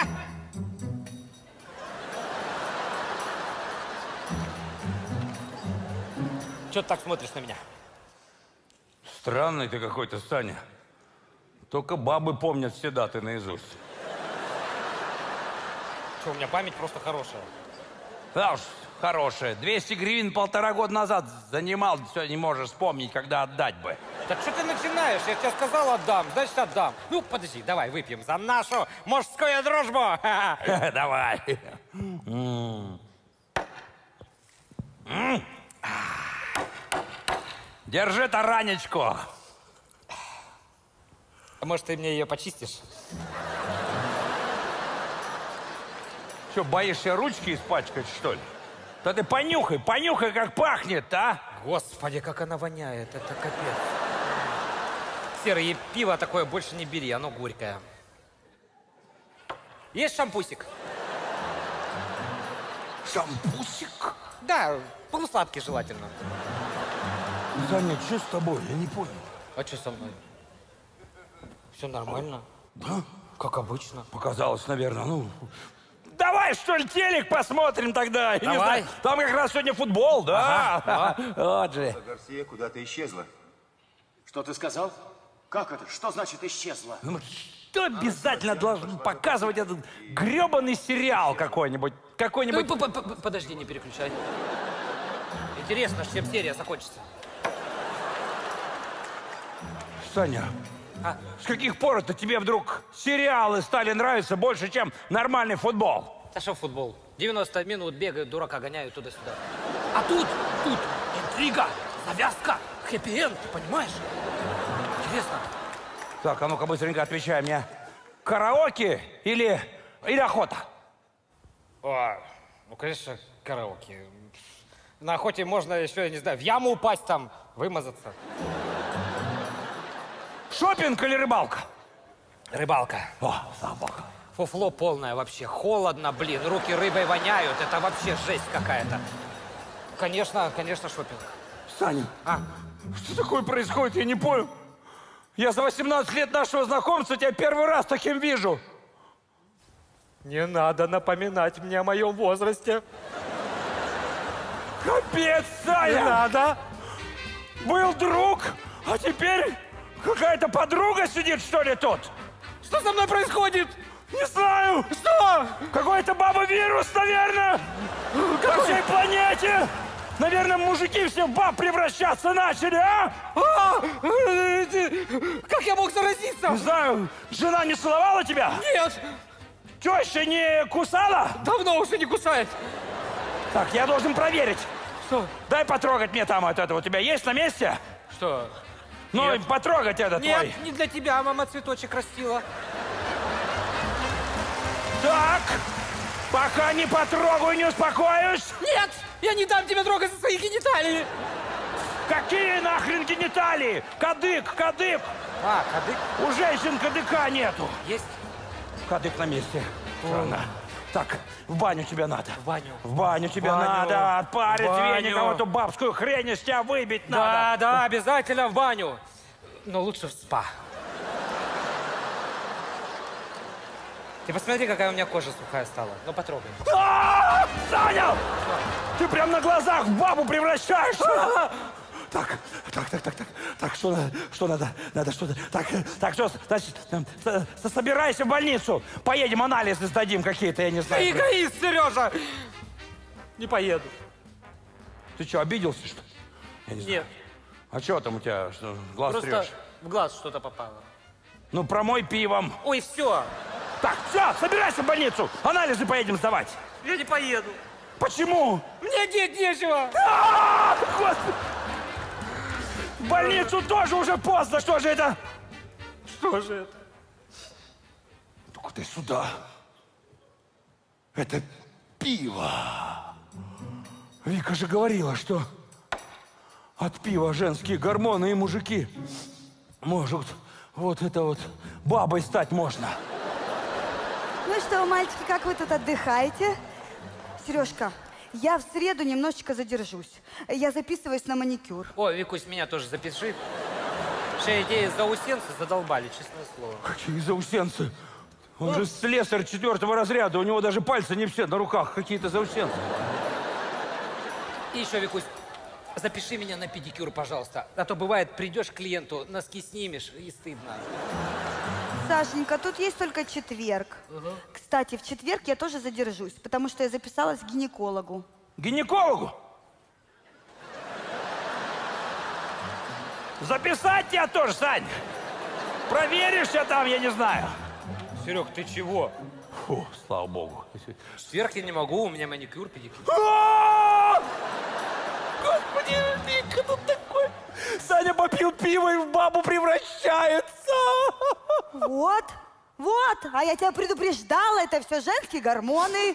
Чего ты так смотришь на меня? Странный ты какой-то, Саня. Только бабы помнят все даты наизусть. Что, у меня память просто хорошая. Да уж, хорошая. двести гривен полтора года назад занимал, все не можешь вспомнить, когда отдать бы. Так что ты начинаешь? Я тебе сказал, отдам, значит, отдам. Ну, подожди, давай выпьем за нашу мужскую дружбу. Давай. Держи таранечку. А может, ты мне ее почистишь? Что, боишься ручки испачкать, что ли? Да ты понюхай, понюхай, как пахнет, а? Господи, как она воняет, это капец. Серый, и пиво такое больше не бери, оно горькое. Есть шампусик? Шампусик? Да, полусладкий желательно. Саня, что с тобой? Я не понял. А что со мной? Все нормально. Да? Как обычно. Показалось, наверное, ну... Давай, что ли, телек посмотрим тогда. Я не Давай. знаю, там как раз сегодня футбол, да? Ага, ага. Вот же. Гарсия куда-то исчезла. Что ты сказал? Как это? Что значит исчезла? Ну, что обязательно должен показывать этот гребаный сериал какой-нибудь? Какой-нибудь... Ну, п- п- подожди, не переключай. Интересно, чем серия закончится. Саня, а? С каких пор это тебе вдруг сериалы стали нравиться больше, чем нормальный футбол? Да что футбол? девяносто минут бегают, дурака гоняют туда-сюда. А тут, тут интрига, завязка, хэппи-энд, понимаешь? Интересно. Так, а ну-ка быстренько отвечай мне. Караоке или, или охота? О, ну, конечно, караоке. На охоте можно еще, я не знаю, в яму упасть там, вымазаться. Шопинг или рыбалка? Рыбалка. О, слава богу. Фуфло полное вообще. Холодно, блин. Руки рыбой воняют. Это вообще жесть какая-то. Конечно, конечно, шопинг. Саня, а? Что такое происходит? Я не понял. Я за восемнадцать лет нашего знакомства тебя первый раз таким вижу. Не надо напоминать мне о моем возрасте. Капец, Саня! Не надо. Был друг, а теперь какая-то подруга сидит, что ли, тут? Что со мной происходит? Не знаю. Что? Какой-то баба-вирус, наверное. Какой? По всей планете. Наверное, мужики все в баб превращаться начали, а? А! Как я мог заразиться? Не знаю. Жена не целовала тебя? Нет. Теща не кусала? Давно уже не кусает. Так, я должен проверить. Что? Дай потрогать мне там вот это. У тебя есть на месте? Что? Ну, Нет. потрогать это Нет, твой. не для тебя, мама цветочек растила. Так, пока не потрогаю, не успокоюсь. Нет, я не дам тебе трогать за свои гениталии. Какие нахрен гениталии? Кадык, кадык. А, кадык? У женщин кадыка нету. Есть? Кадык на месте. Странно. Так, в баню тебе надо. В баню. В баню тебе баню. надо. Отпарить баню. веником эту бабскую хрень из тебя выбить Да, надо. да, обязательно в баню. Но лучше в спа. Ты посмотри, какая у меня кожа сухая стала. Ну, потрогай. А, Саня! Ты прям на глазах в бабу превращаешься! Так, так, так, так, так, так, что надо, что надо, надо, что-то, так, так, что, значит, э, собирайся в больницу, поедем, анализы сдадим какие-то, я не знаю. Ты эгоист, Сережа! Не поеду. Ты что, обиделся, что ли? Я не знаю. Нет. А что там у тебя, что, глаз Просто трешь? в глаз что-то попало. Ну, промой пивом. Ой, все. Так, все, собирайся в больницу, анализы поедем сдавать. Я не поеду. Почему? Мне деть нечего. А, Господи! В больницу тоже уже поздно, что же это? Что же это? Ну-ка ты сюда. Это пиво. Вика же говорила, что от пива женские гормоны и мужики могут вот это вот бабой стать можно. Ну что, мальчики, как вы тут отдыхаете? Сережка, я в среду немножечко задержусь. Я записываюсь на маникюр. О, Викусь, меня тоже запиши. Все идеи заусенцы задолбали, честное слово. Какие заусенцы? Он же слесарь четвертого разряда, у него даже пальцы не все на руках, какие-то заусенцы. И еще, Викусь, запиши меня на педикюр, пожалуйста. А то бывает, придешь к клиенту, носки снимешь, и стыдно. Сашенька, тут есть только четверг. Угу. Кстати, в четверг я тоже задержусь, потому что я записалась к гинекологу. Гинекологу? Записать тебя тоже, Сань? Проверишься там, я не знаю. Серег, ты чего? Фу, слава богу. В четверг я не могу, у меня маникюр, педикюр. Господи, Вика, ну такой... Саня попил пиво и в бабу превращается. Вот, вот, а я тебя предупреждала, это все женские гормоны.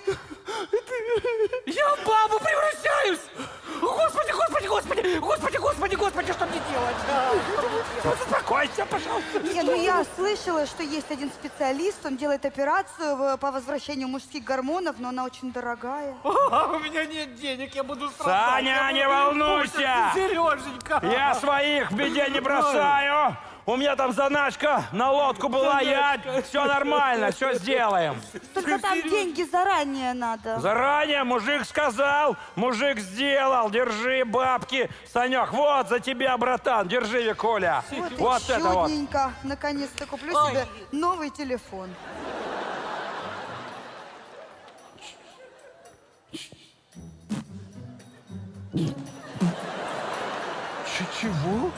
Я в бабу превращаюсь! Господи, господи, господи, господи, господи, господи, что мне делать? А, что мне делать? Успокойся, пожалуйста. Не, ну я слышала, что есть один специалист, он делает операцию в- по возвращению мужских гормонов, но она очень дорогая. А, у меня нет денег, я буду страдать. Саня, я не буду волнуйся. мучиться, Сереженька. Я своих в беде не бросаю. У меня там заначка на лодку была, я... Все нормально, все сделаем. Только там деньги заранее надо. Заранее мужик сказал, мужик сделал. Держи бабки. Санек, вот за тебя, братан. Держи, Викуля. Вот, Вот и это вот. чудненько. Наконец-то куплю Ой. себе новый телефон. Ч- Чего?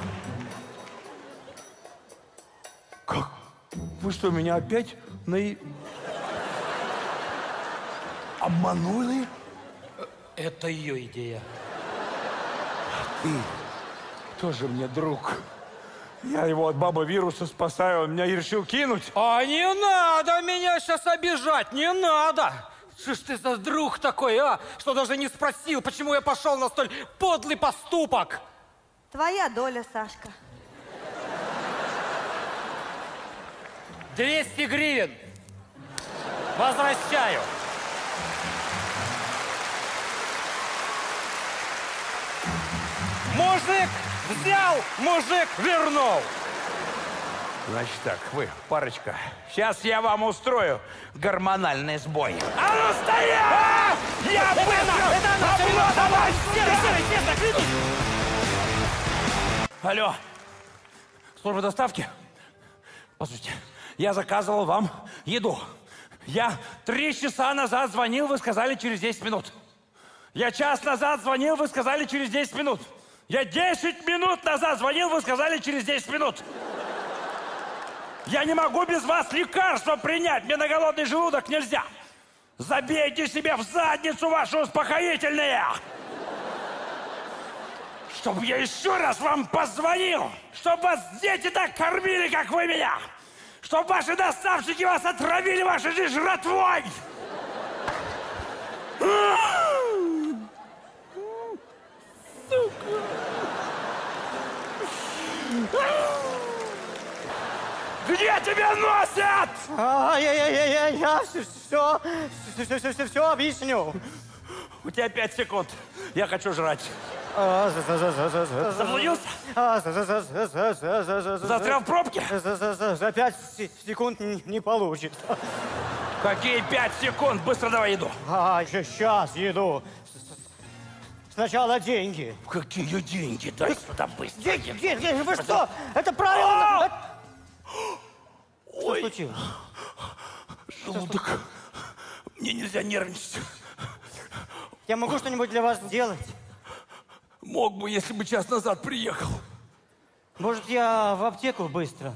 Как? Вы что, меня опять на... обманули? Это ее идея. Ты тоже мне друг. Я его от бабы вируса спасаю, он меня и решил кинуть. А не надо меня сейчас обижать, не надо! Что ж ты за друг такой, а? Что даже не спросил, почему я пошел на столь подлый поступок? Твоя доля, Сашка. двести гривен. Возвращаю. Мужик взял, мужик вернул. Значит так, вы, парочка, сейчас я вам устрою гормональный сбой. А ну стоять! А! Я Это быстро! она, это она, Обла- Серега, давай Серый, сюда! Серый, честно, клянусь. Алло, служба доставки? Послушайте, я заказывал вам еду. Я три часа назад звонил, вы сказали через десять минут. Я час назад звонил, вы сказали через десять минут. Я десять минут назад звонил, вы сказали через десять минут. Я не могу без вас лекарства принять, мне на голодный желудок нельзя. Забейте себе в задницу ваши успокоительные. Чтобы я еще раз вам позвонил, чтобы вас дети так кормили, как вы меня, чтобы ваши доставщики вас отравили вашей же жратвой. Сука. Где тебя носят? А, я, я, я, я, я все, все, все, все, все, все объясню. У тебя пять секунд. Я хочу жрать. Заблудился? Застрял в пробке? За пять секунд не получится. Какие пять секунд? Быстро давай еду. А, сейчас еду. Сначала деньги. Какие деньги? Дай сюда быстро. Деньги, деньги, вы что? Это правильно. Что случилось? Желудок. Мне нельзя нервничать. Я могу что-нибудь для вас сделать? Мог бы, если бы час назад приехал. Может, я в аптеку быстро?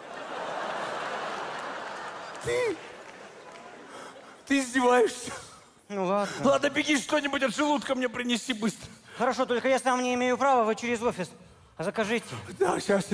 Ты? Ты издеваешься? Ну ладно. Ладно, беги, что-нибудь от желудка мне принеси быстро. Хорошо, только я сам не имею права, вы через офис закажите. Да, сейчас.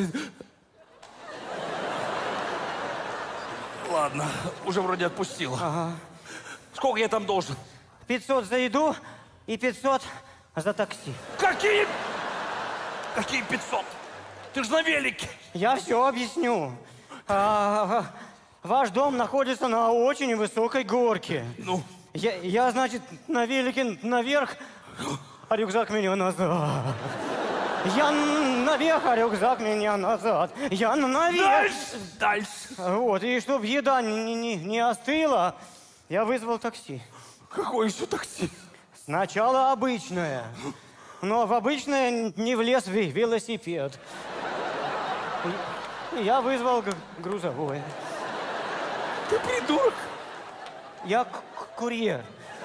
Ладно, уже вроде отпустила. Ага. Сколько я там должен? пятьсот за еду и пятьсот за такси. Какие? Какие пятьсот? Ты же на велике. Я все объясню. А, ваш дом находится на очень высокой горке. Ну? Я, я, значит, на велике наверх, а рюкзак меня назад. Я наверх, а рюкзак меня назад. Я наверх. Дальше, дальше. Вот, и чтобы еда не, не, не остыла, я вызвал такси. Какое еще такси? Сначала обычное. Но в обычное не влез велосипед. Я вызвал грузовое. Ты придурок. Я курьер.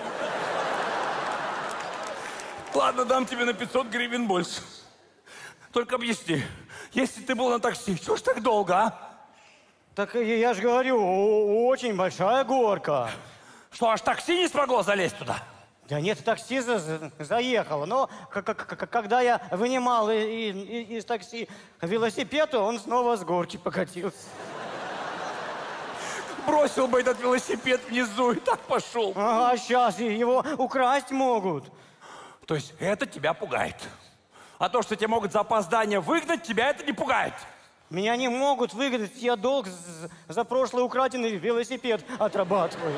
Ладно, дам тебе на пятьсот гривен больше. Только объясни, если ты был на такси, чего ж так долго, а? Так я же говорю, очень большая горка. Что, аж такси не смогло залезть туда? Да нет, такси за за заехало. Но когда я вынимал и, и, из такси велосипед, он снова с горки покатился. Бросил бы этот велосипед внизу и так пошел. Ага, сейчас его украсть могут. То есть это тебя пугает? А то, что тебя могут за опоздание выгнать, тебя это не пугает? Меня не могут выгнать, я долг за прошлый украденный велосипед отрабатываю.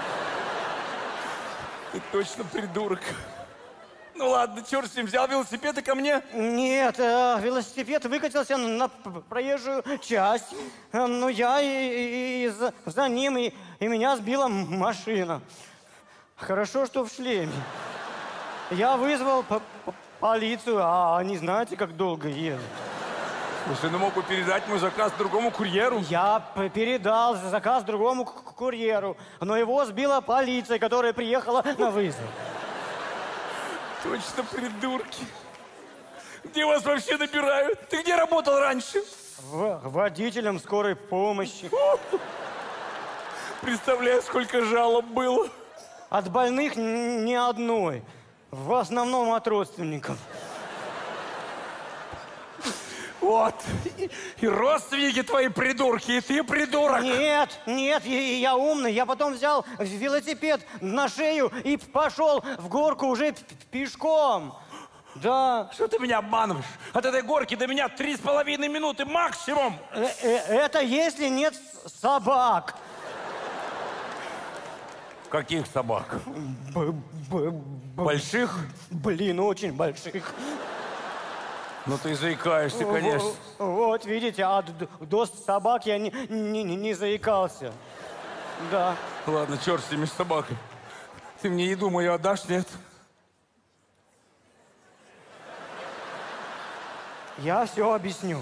Ты точно придурок. Ну ладно, черт с ним, взял велосипед и ко мне? Нет, э, велосипед выкатился на проезжую часть. Э, ну, я и, и, и за, за ним, и, и меня сбила машина. Хорошо, что в шлеме. Я вызвал по по полицию, а они знаете, как долго едут. Слушай, ну мог бы передать мой заказ другому курьеру? Я передал заказ другому курьеру, но его сбила полиция, которая приехала на вызов. Точно придурки. Где вас вообще набирают? Ты где работал раньше? В водителем скорой помощи. Представляю, сколько жалоб было. От больных ни одной. В основном от родственников. Вот. И родственники твои придурки, и ты придурок. Нет, нет, я, я умный. Я потом взял велосипед на шею и пошел в горку уже пешком. Да. Что ты меня обманываешь? От этой горки до меня три с половиной минуты максимум. Э -э Это если нет собак. Каких собак? Б -б Больших? Блин, очень больших. Ну ты заикаешься, конечно. Вот, видите, а до собак я не, не, не заикался. Да. Ладно, черт с ними с собакой. Ты мне еду мою отдашь, нет? Я все объясню.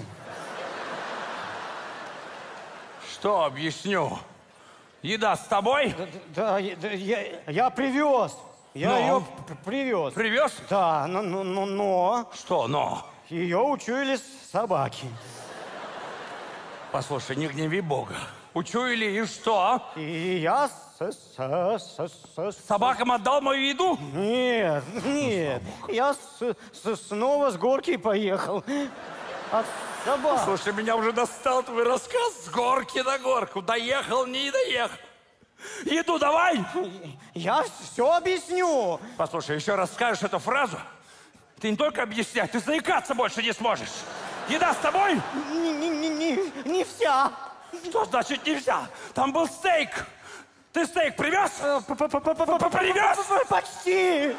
Что объясню? Еда с тобой? Да, да, да я, я привез. Я но? ее привез. Привез? Да, но, но, но, но. Что но? Ее учуяли собаки. Послушай, не гневи Бога. Учуяли, и что? И я с, с, с, с, с- Собакам отдал мою еду? Нет, нет. Я с- с- снова с горки поехал. От собак. Слушай, меня уже достал твой рассказ с горки на горку. Доехал, не доехал. Еду давай! Я все объясню. Послушай, еще раз скажешь эту фразу, ты не только объяснять, ты заикаться больше не сможешь. Еда с тобой? Не, не, не, не, не вся. Что значит не вся? Там был стейк. Ты стейк привез? Привез? Почти.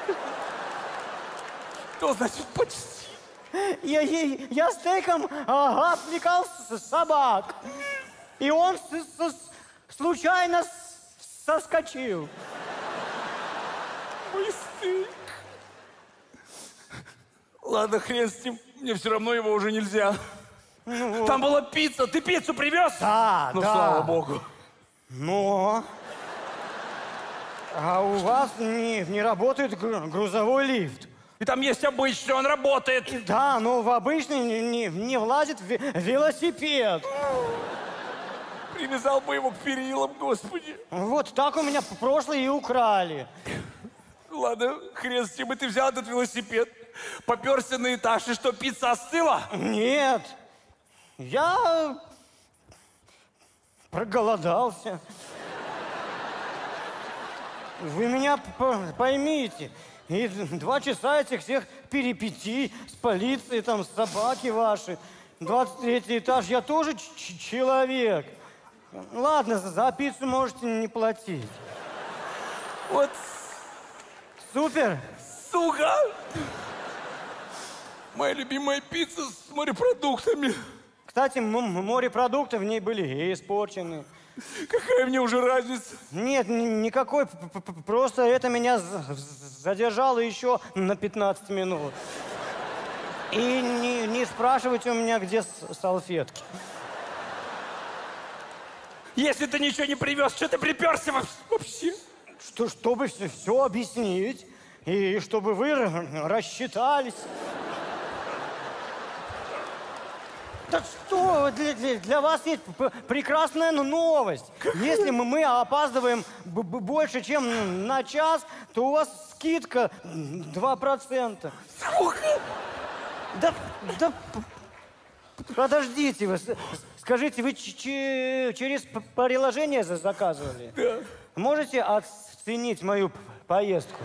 Что значит почти? Я, я, я стейком ага, отвлекал с- собак. И он с- с- случайно с- соскочил. Мой стейк. Ладно, хрен с ним. Мне все равно его уже нельзя. Ну, Там была пицца. Ты пиццу привез? Да, Ну, да. слава богу. Но... А у вас не, не работает гру- грузовой лифт. И там есть обычный, он работает. Да, но в обычный не, не, не влазит ве- велосипед. Привязал бы его к перилам, господи. Вот так у меня прошлый и украли. Ладно, хрен с тем, и ты взял этот велосипед, поперся на этаж, и что, пицца остыла? Нет. Я проголодался. Вы меня п- поймите. И два часа этих всех перипетий с полицией, там, с собаки ваши. двадцать третий этаж, я тоже ч- человек. Ладно, за за пиццу можете не платить. Вот. Супер. Сука! Моя любимая пицца с морепродуктами. Кстати, м- м- морепродукты в ней были и испорчены. Какая мне уже разница? Нет, ни- никакой. п- п- п- Просто это меня з- з- задержало еще на пятнадцать минут. И не, не спрашивайте у меня, где с- салфетки. Если ты ничего не привез, что ты приперся во- вообще? Что, чтобы все, все объяснить, и чтобы вы р- рассчитались. Так что, для, для, для вас есть п- прекрасная ну- новость. Если мы, мы опаздываем б- б- больше, чем на час, то у вас скидка два процента. Сколько? Да, да, п- подождите вы. с- Скажите, вы ч- ч- через п- приложение за- заказывали? Да. Можете оценить мою п- поездку?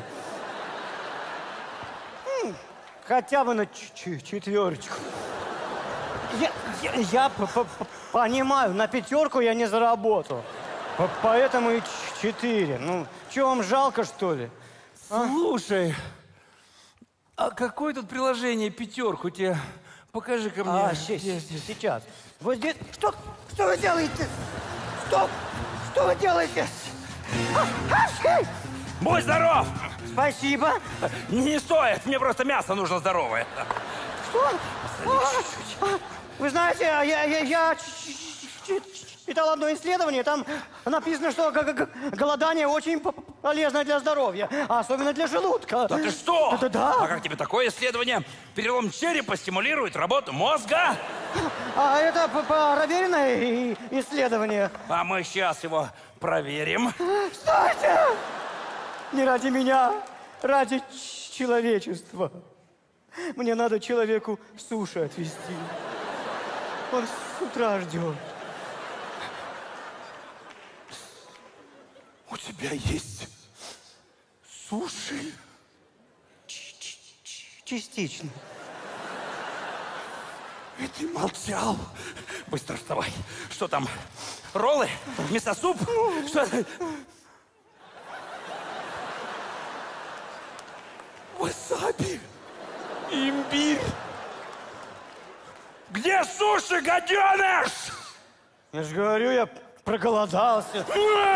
М, Хотя бы на ч- ч- четверочку. Я, я, я п- п- п- понимаю, на пятерку я не заработал. П- Поэтому и ч- четыре. Ну, что, вам жалко, что ли? Слушай, а какое тут приложение пятерку тебе? Покажи-ка мне. А, щи- щи- сейчас. Вот здесь... Что, что вы делаете? Что? Что вы делаете? А, а, эй! Будь здоров! Спасибо. Не стоит, мне просто мясо нужно здоровое. Что? А, а, Вы знаете, я, я, я ч- ч- ч- читал одно исследование, там написано, что г- г- голодание очень п- полезно для здоровья, а особенно для желудка. Да ты что? Да-да-да. А как тебе такое исследование? Перелом черепа стимулирует работу мозга. А это п- проверенное и- исследование. А мы сейчас его проверим. Стойте! Не ради меня, ради ч- человечества. Мне надо человеку суши отвезти. Он с утра ждет. У тебя есть суши? Частично. И ты молчал. Быстро вставай. Что там? Роллы? Мясо-суп? Что это? Васаби. Имбирь. Где суши, гаденыш? Я же говорю, я проголодался.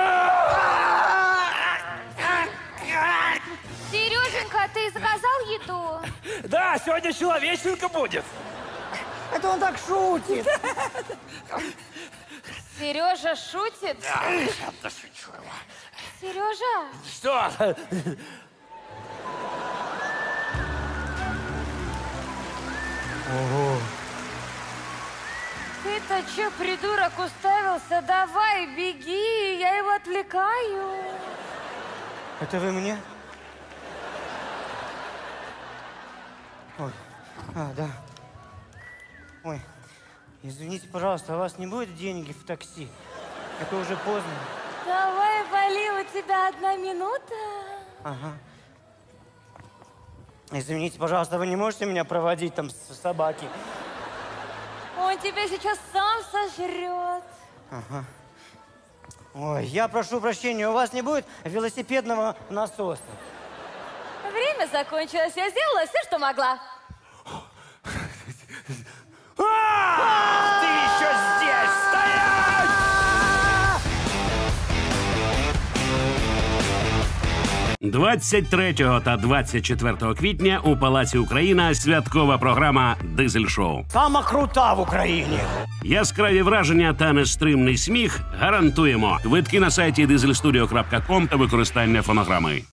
Сереженька, ты заказал еду? Да, сегодня человеченка будет. Это он так шутит. Сережа шутит? Да, я шучу. Сережа? Что? Ого. Ты-то че, придурок, уставился? Давай, беги, я его отвлекаю. Это вы мне? Ой, а, да. Ой, извините, пожалуйста, а у вас не будет денег в такси? Это уже поздно. Давай, вали, у тебя одна минута. Ага. Извините, пожалуйста, вы не можете меня проводить там с собаки? Он тебя сейчас сам сожрет. Ага. Ой, я прошу прощения, у вас не будет велосипедного насоса? Время закончилось, я сделала все, что могла. Ты еще здесь! Стоять! двадцять третього та двадцять четвертого квітня у Палаці Україна святкова програма «Дизель-шоу». Сама крута в Україні. Яскраві враження та нестримний сміх гарантуємо. Квитки на сайті дизель студіо крапка ком та використання фонограми.